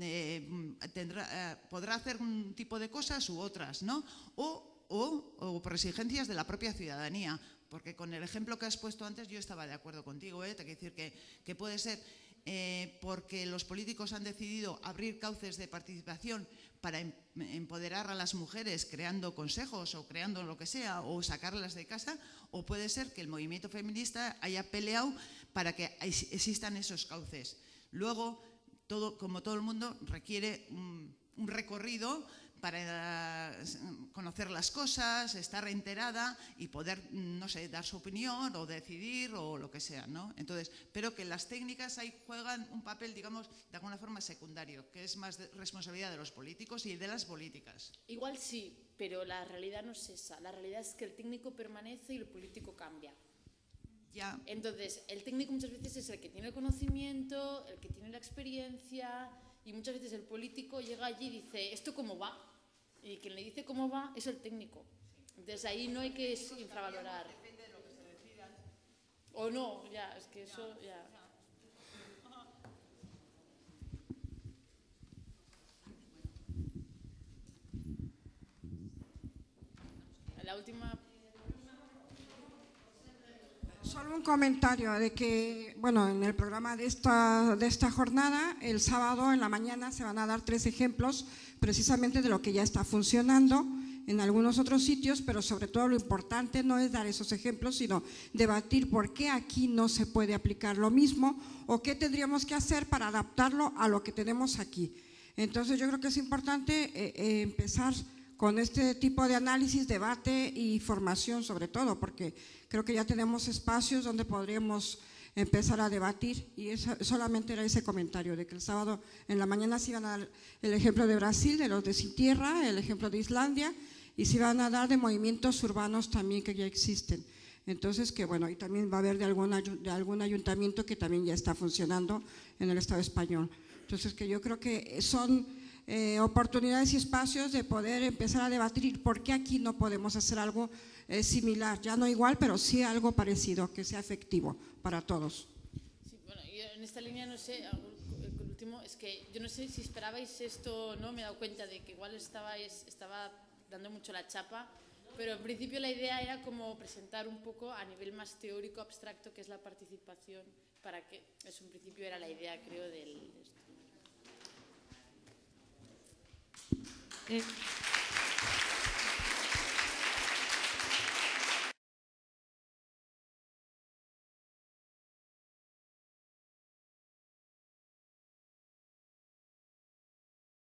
podrá hacer un tipo de cosas u otras, ¿no? O por exigencias de la propia ciudadanía. Porque con el ejemplo que has puesto antes yo estaba de acuerdo contigo, ¿eh? Te quiero decir que puede ser porque los políticos han decidido abrir cauces de participación para empoderar a las mujeres creando consejos o creando lo que sea o sacarlas de casa, o puede ser que el movimiento feminista haya peleado para que existan esos cauces. Luego, como todo el mundo, requiere un recorrido para conocer las cosas, estar enterada y poder, no sé, dar su opinión o decidir o lo que sea, ¿no? Entonces, pero que las técnicas ahí juegan un papel, digamos, de alguna forma secundario, que es más de responsabilidad de los políticos y de las políticas. Igual sí, pero la realidad no es esa. La realidad es que el técnico permanece y el político cambia. Ya. Entonces, el técnico muchas veces es el que tiene el conocimiento, el que tiene la experiencia, y muchas veces el político llega allí y dice, ¿esto cómo va? Y quien le dice cómo va es el técnico. Entonces ahí no hay que infravalorar. Depende de lo que se decidan. O no, ya, es que eso ya. La última. Solo un comentario de que, bueno, en el programa de esta jornada, el sábado en la mañana se van a dar 3 ejemplos precisamente de lo que ya está funcionando en algunos otros sitios, pero sobre todo lo importante no es dar esos ejemplos, sino debatir por qué aquí no se puede aplicar lo mismo o qué tendríamos que hacer para adaptarlo a lo que tenemos aquí. Entonces yo creo que es importante empezar con este tipo de análisis, debate y formación sobre todo, porque creo que ya tenemos espacios donde podríamos empezar a debatir, y solamente era ese comentario de que el sábado en la mañana se iban a dar el ejemplo de Brasil, de los de Sin Tierra, el ejemplo de Islandia, y se iban a dar de movimientos urbanos también que ya existen. Entonces, que bueno, y también va a haber de algún ayuntamiento que también ya está funcionando en el Estado español. Entonces, que yo creo que son oportunidades y espacios de poder empezar a debatir por qué aquí no podemos hacer algo similar, ya no igual, pero sí algo parecido, que sea efectivo para todos. Sí, bueno, yo en esta línea no sé, el último, es que yo no sé si esperabais esto o no, me he dado cuenta de que igual estaba dando mucho la chapa, pero en principio la idea era como presentar un poco a nivel más teórico, abstracto, que es la participación, para que, eso en principio era la idea, creo, del esto.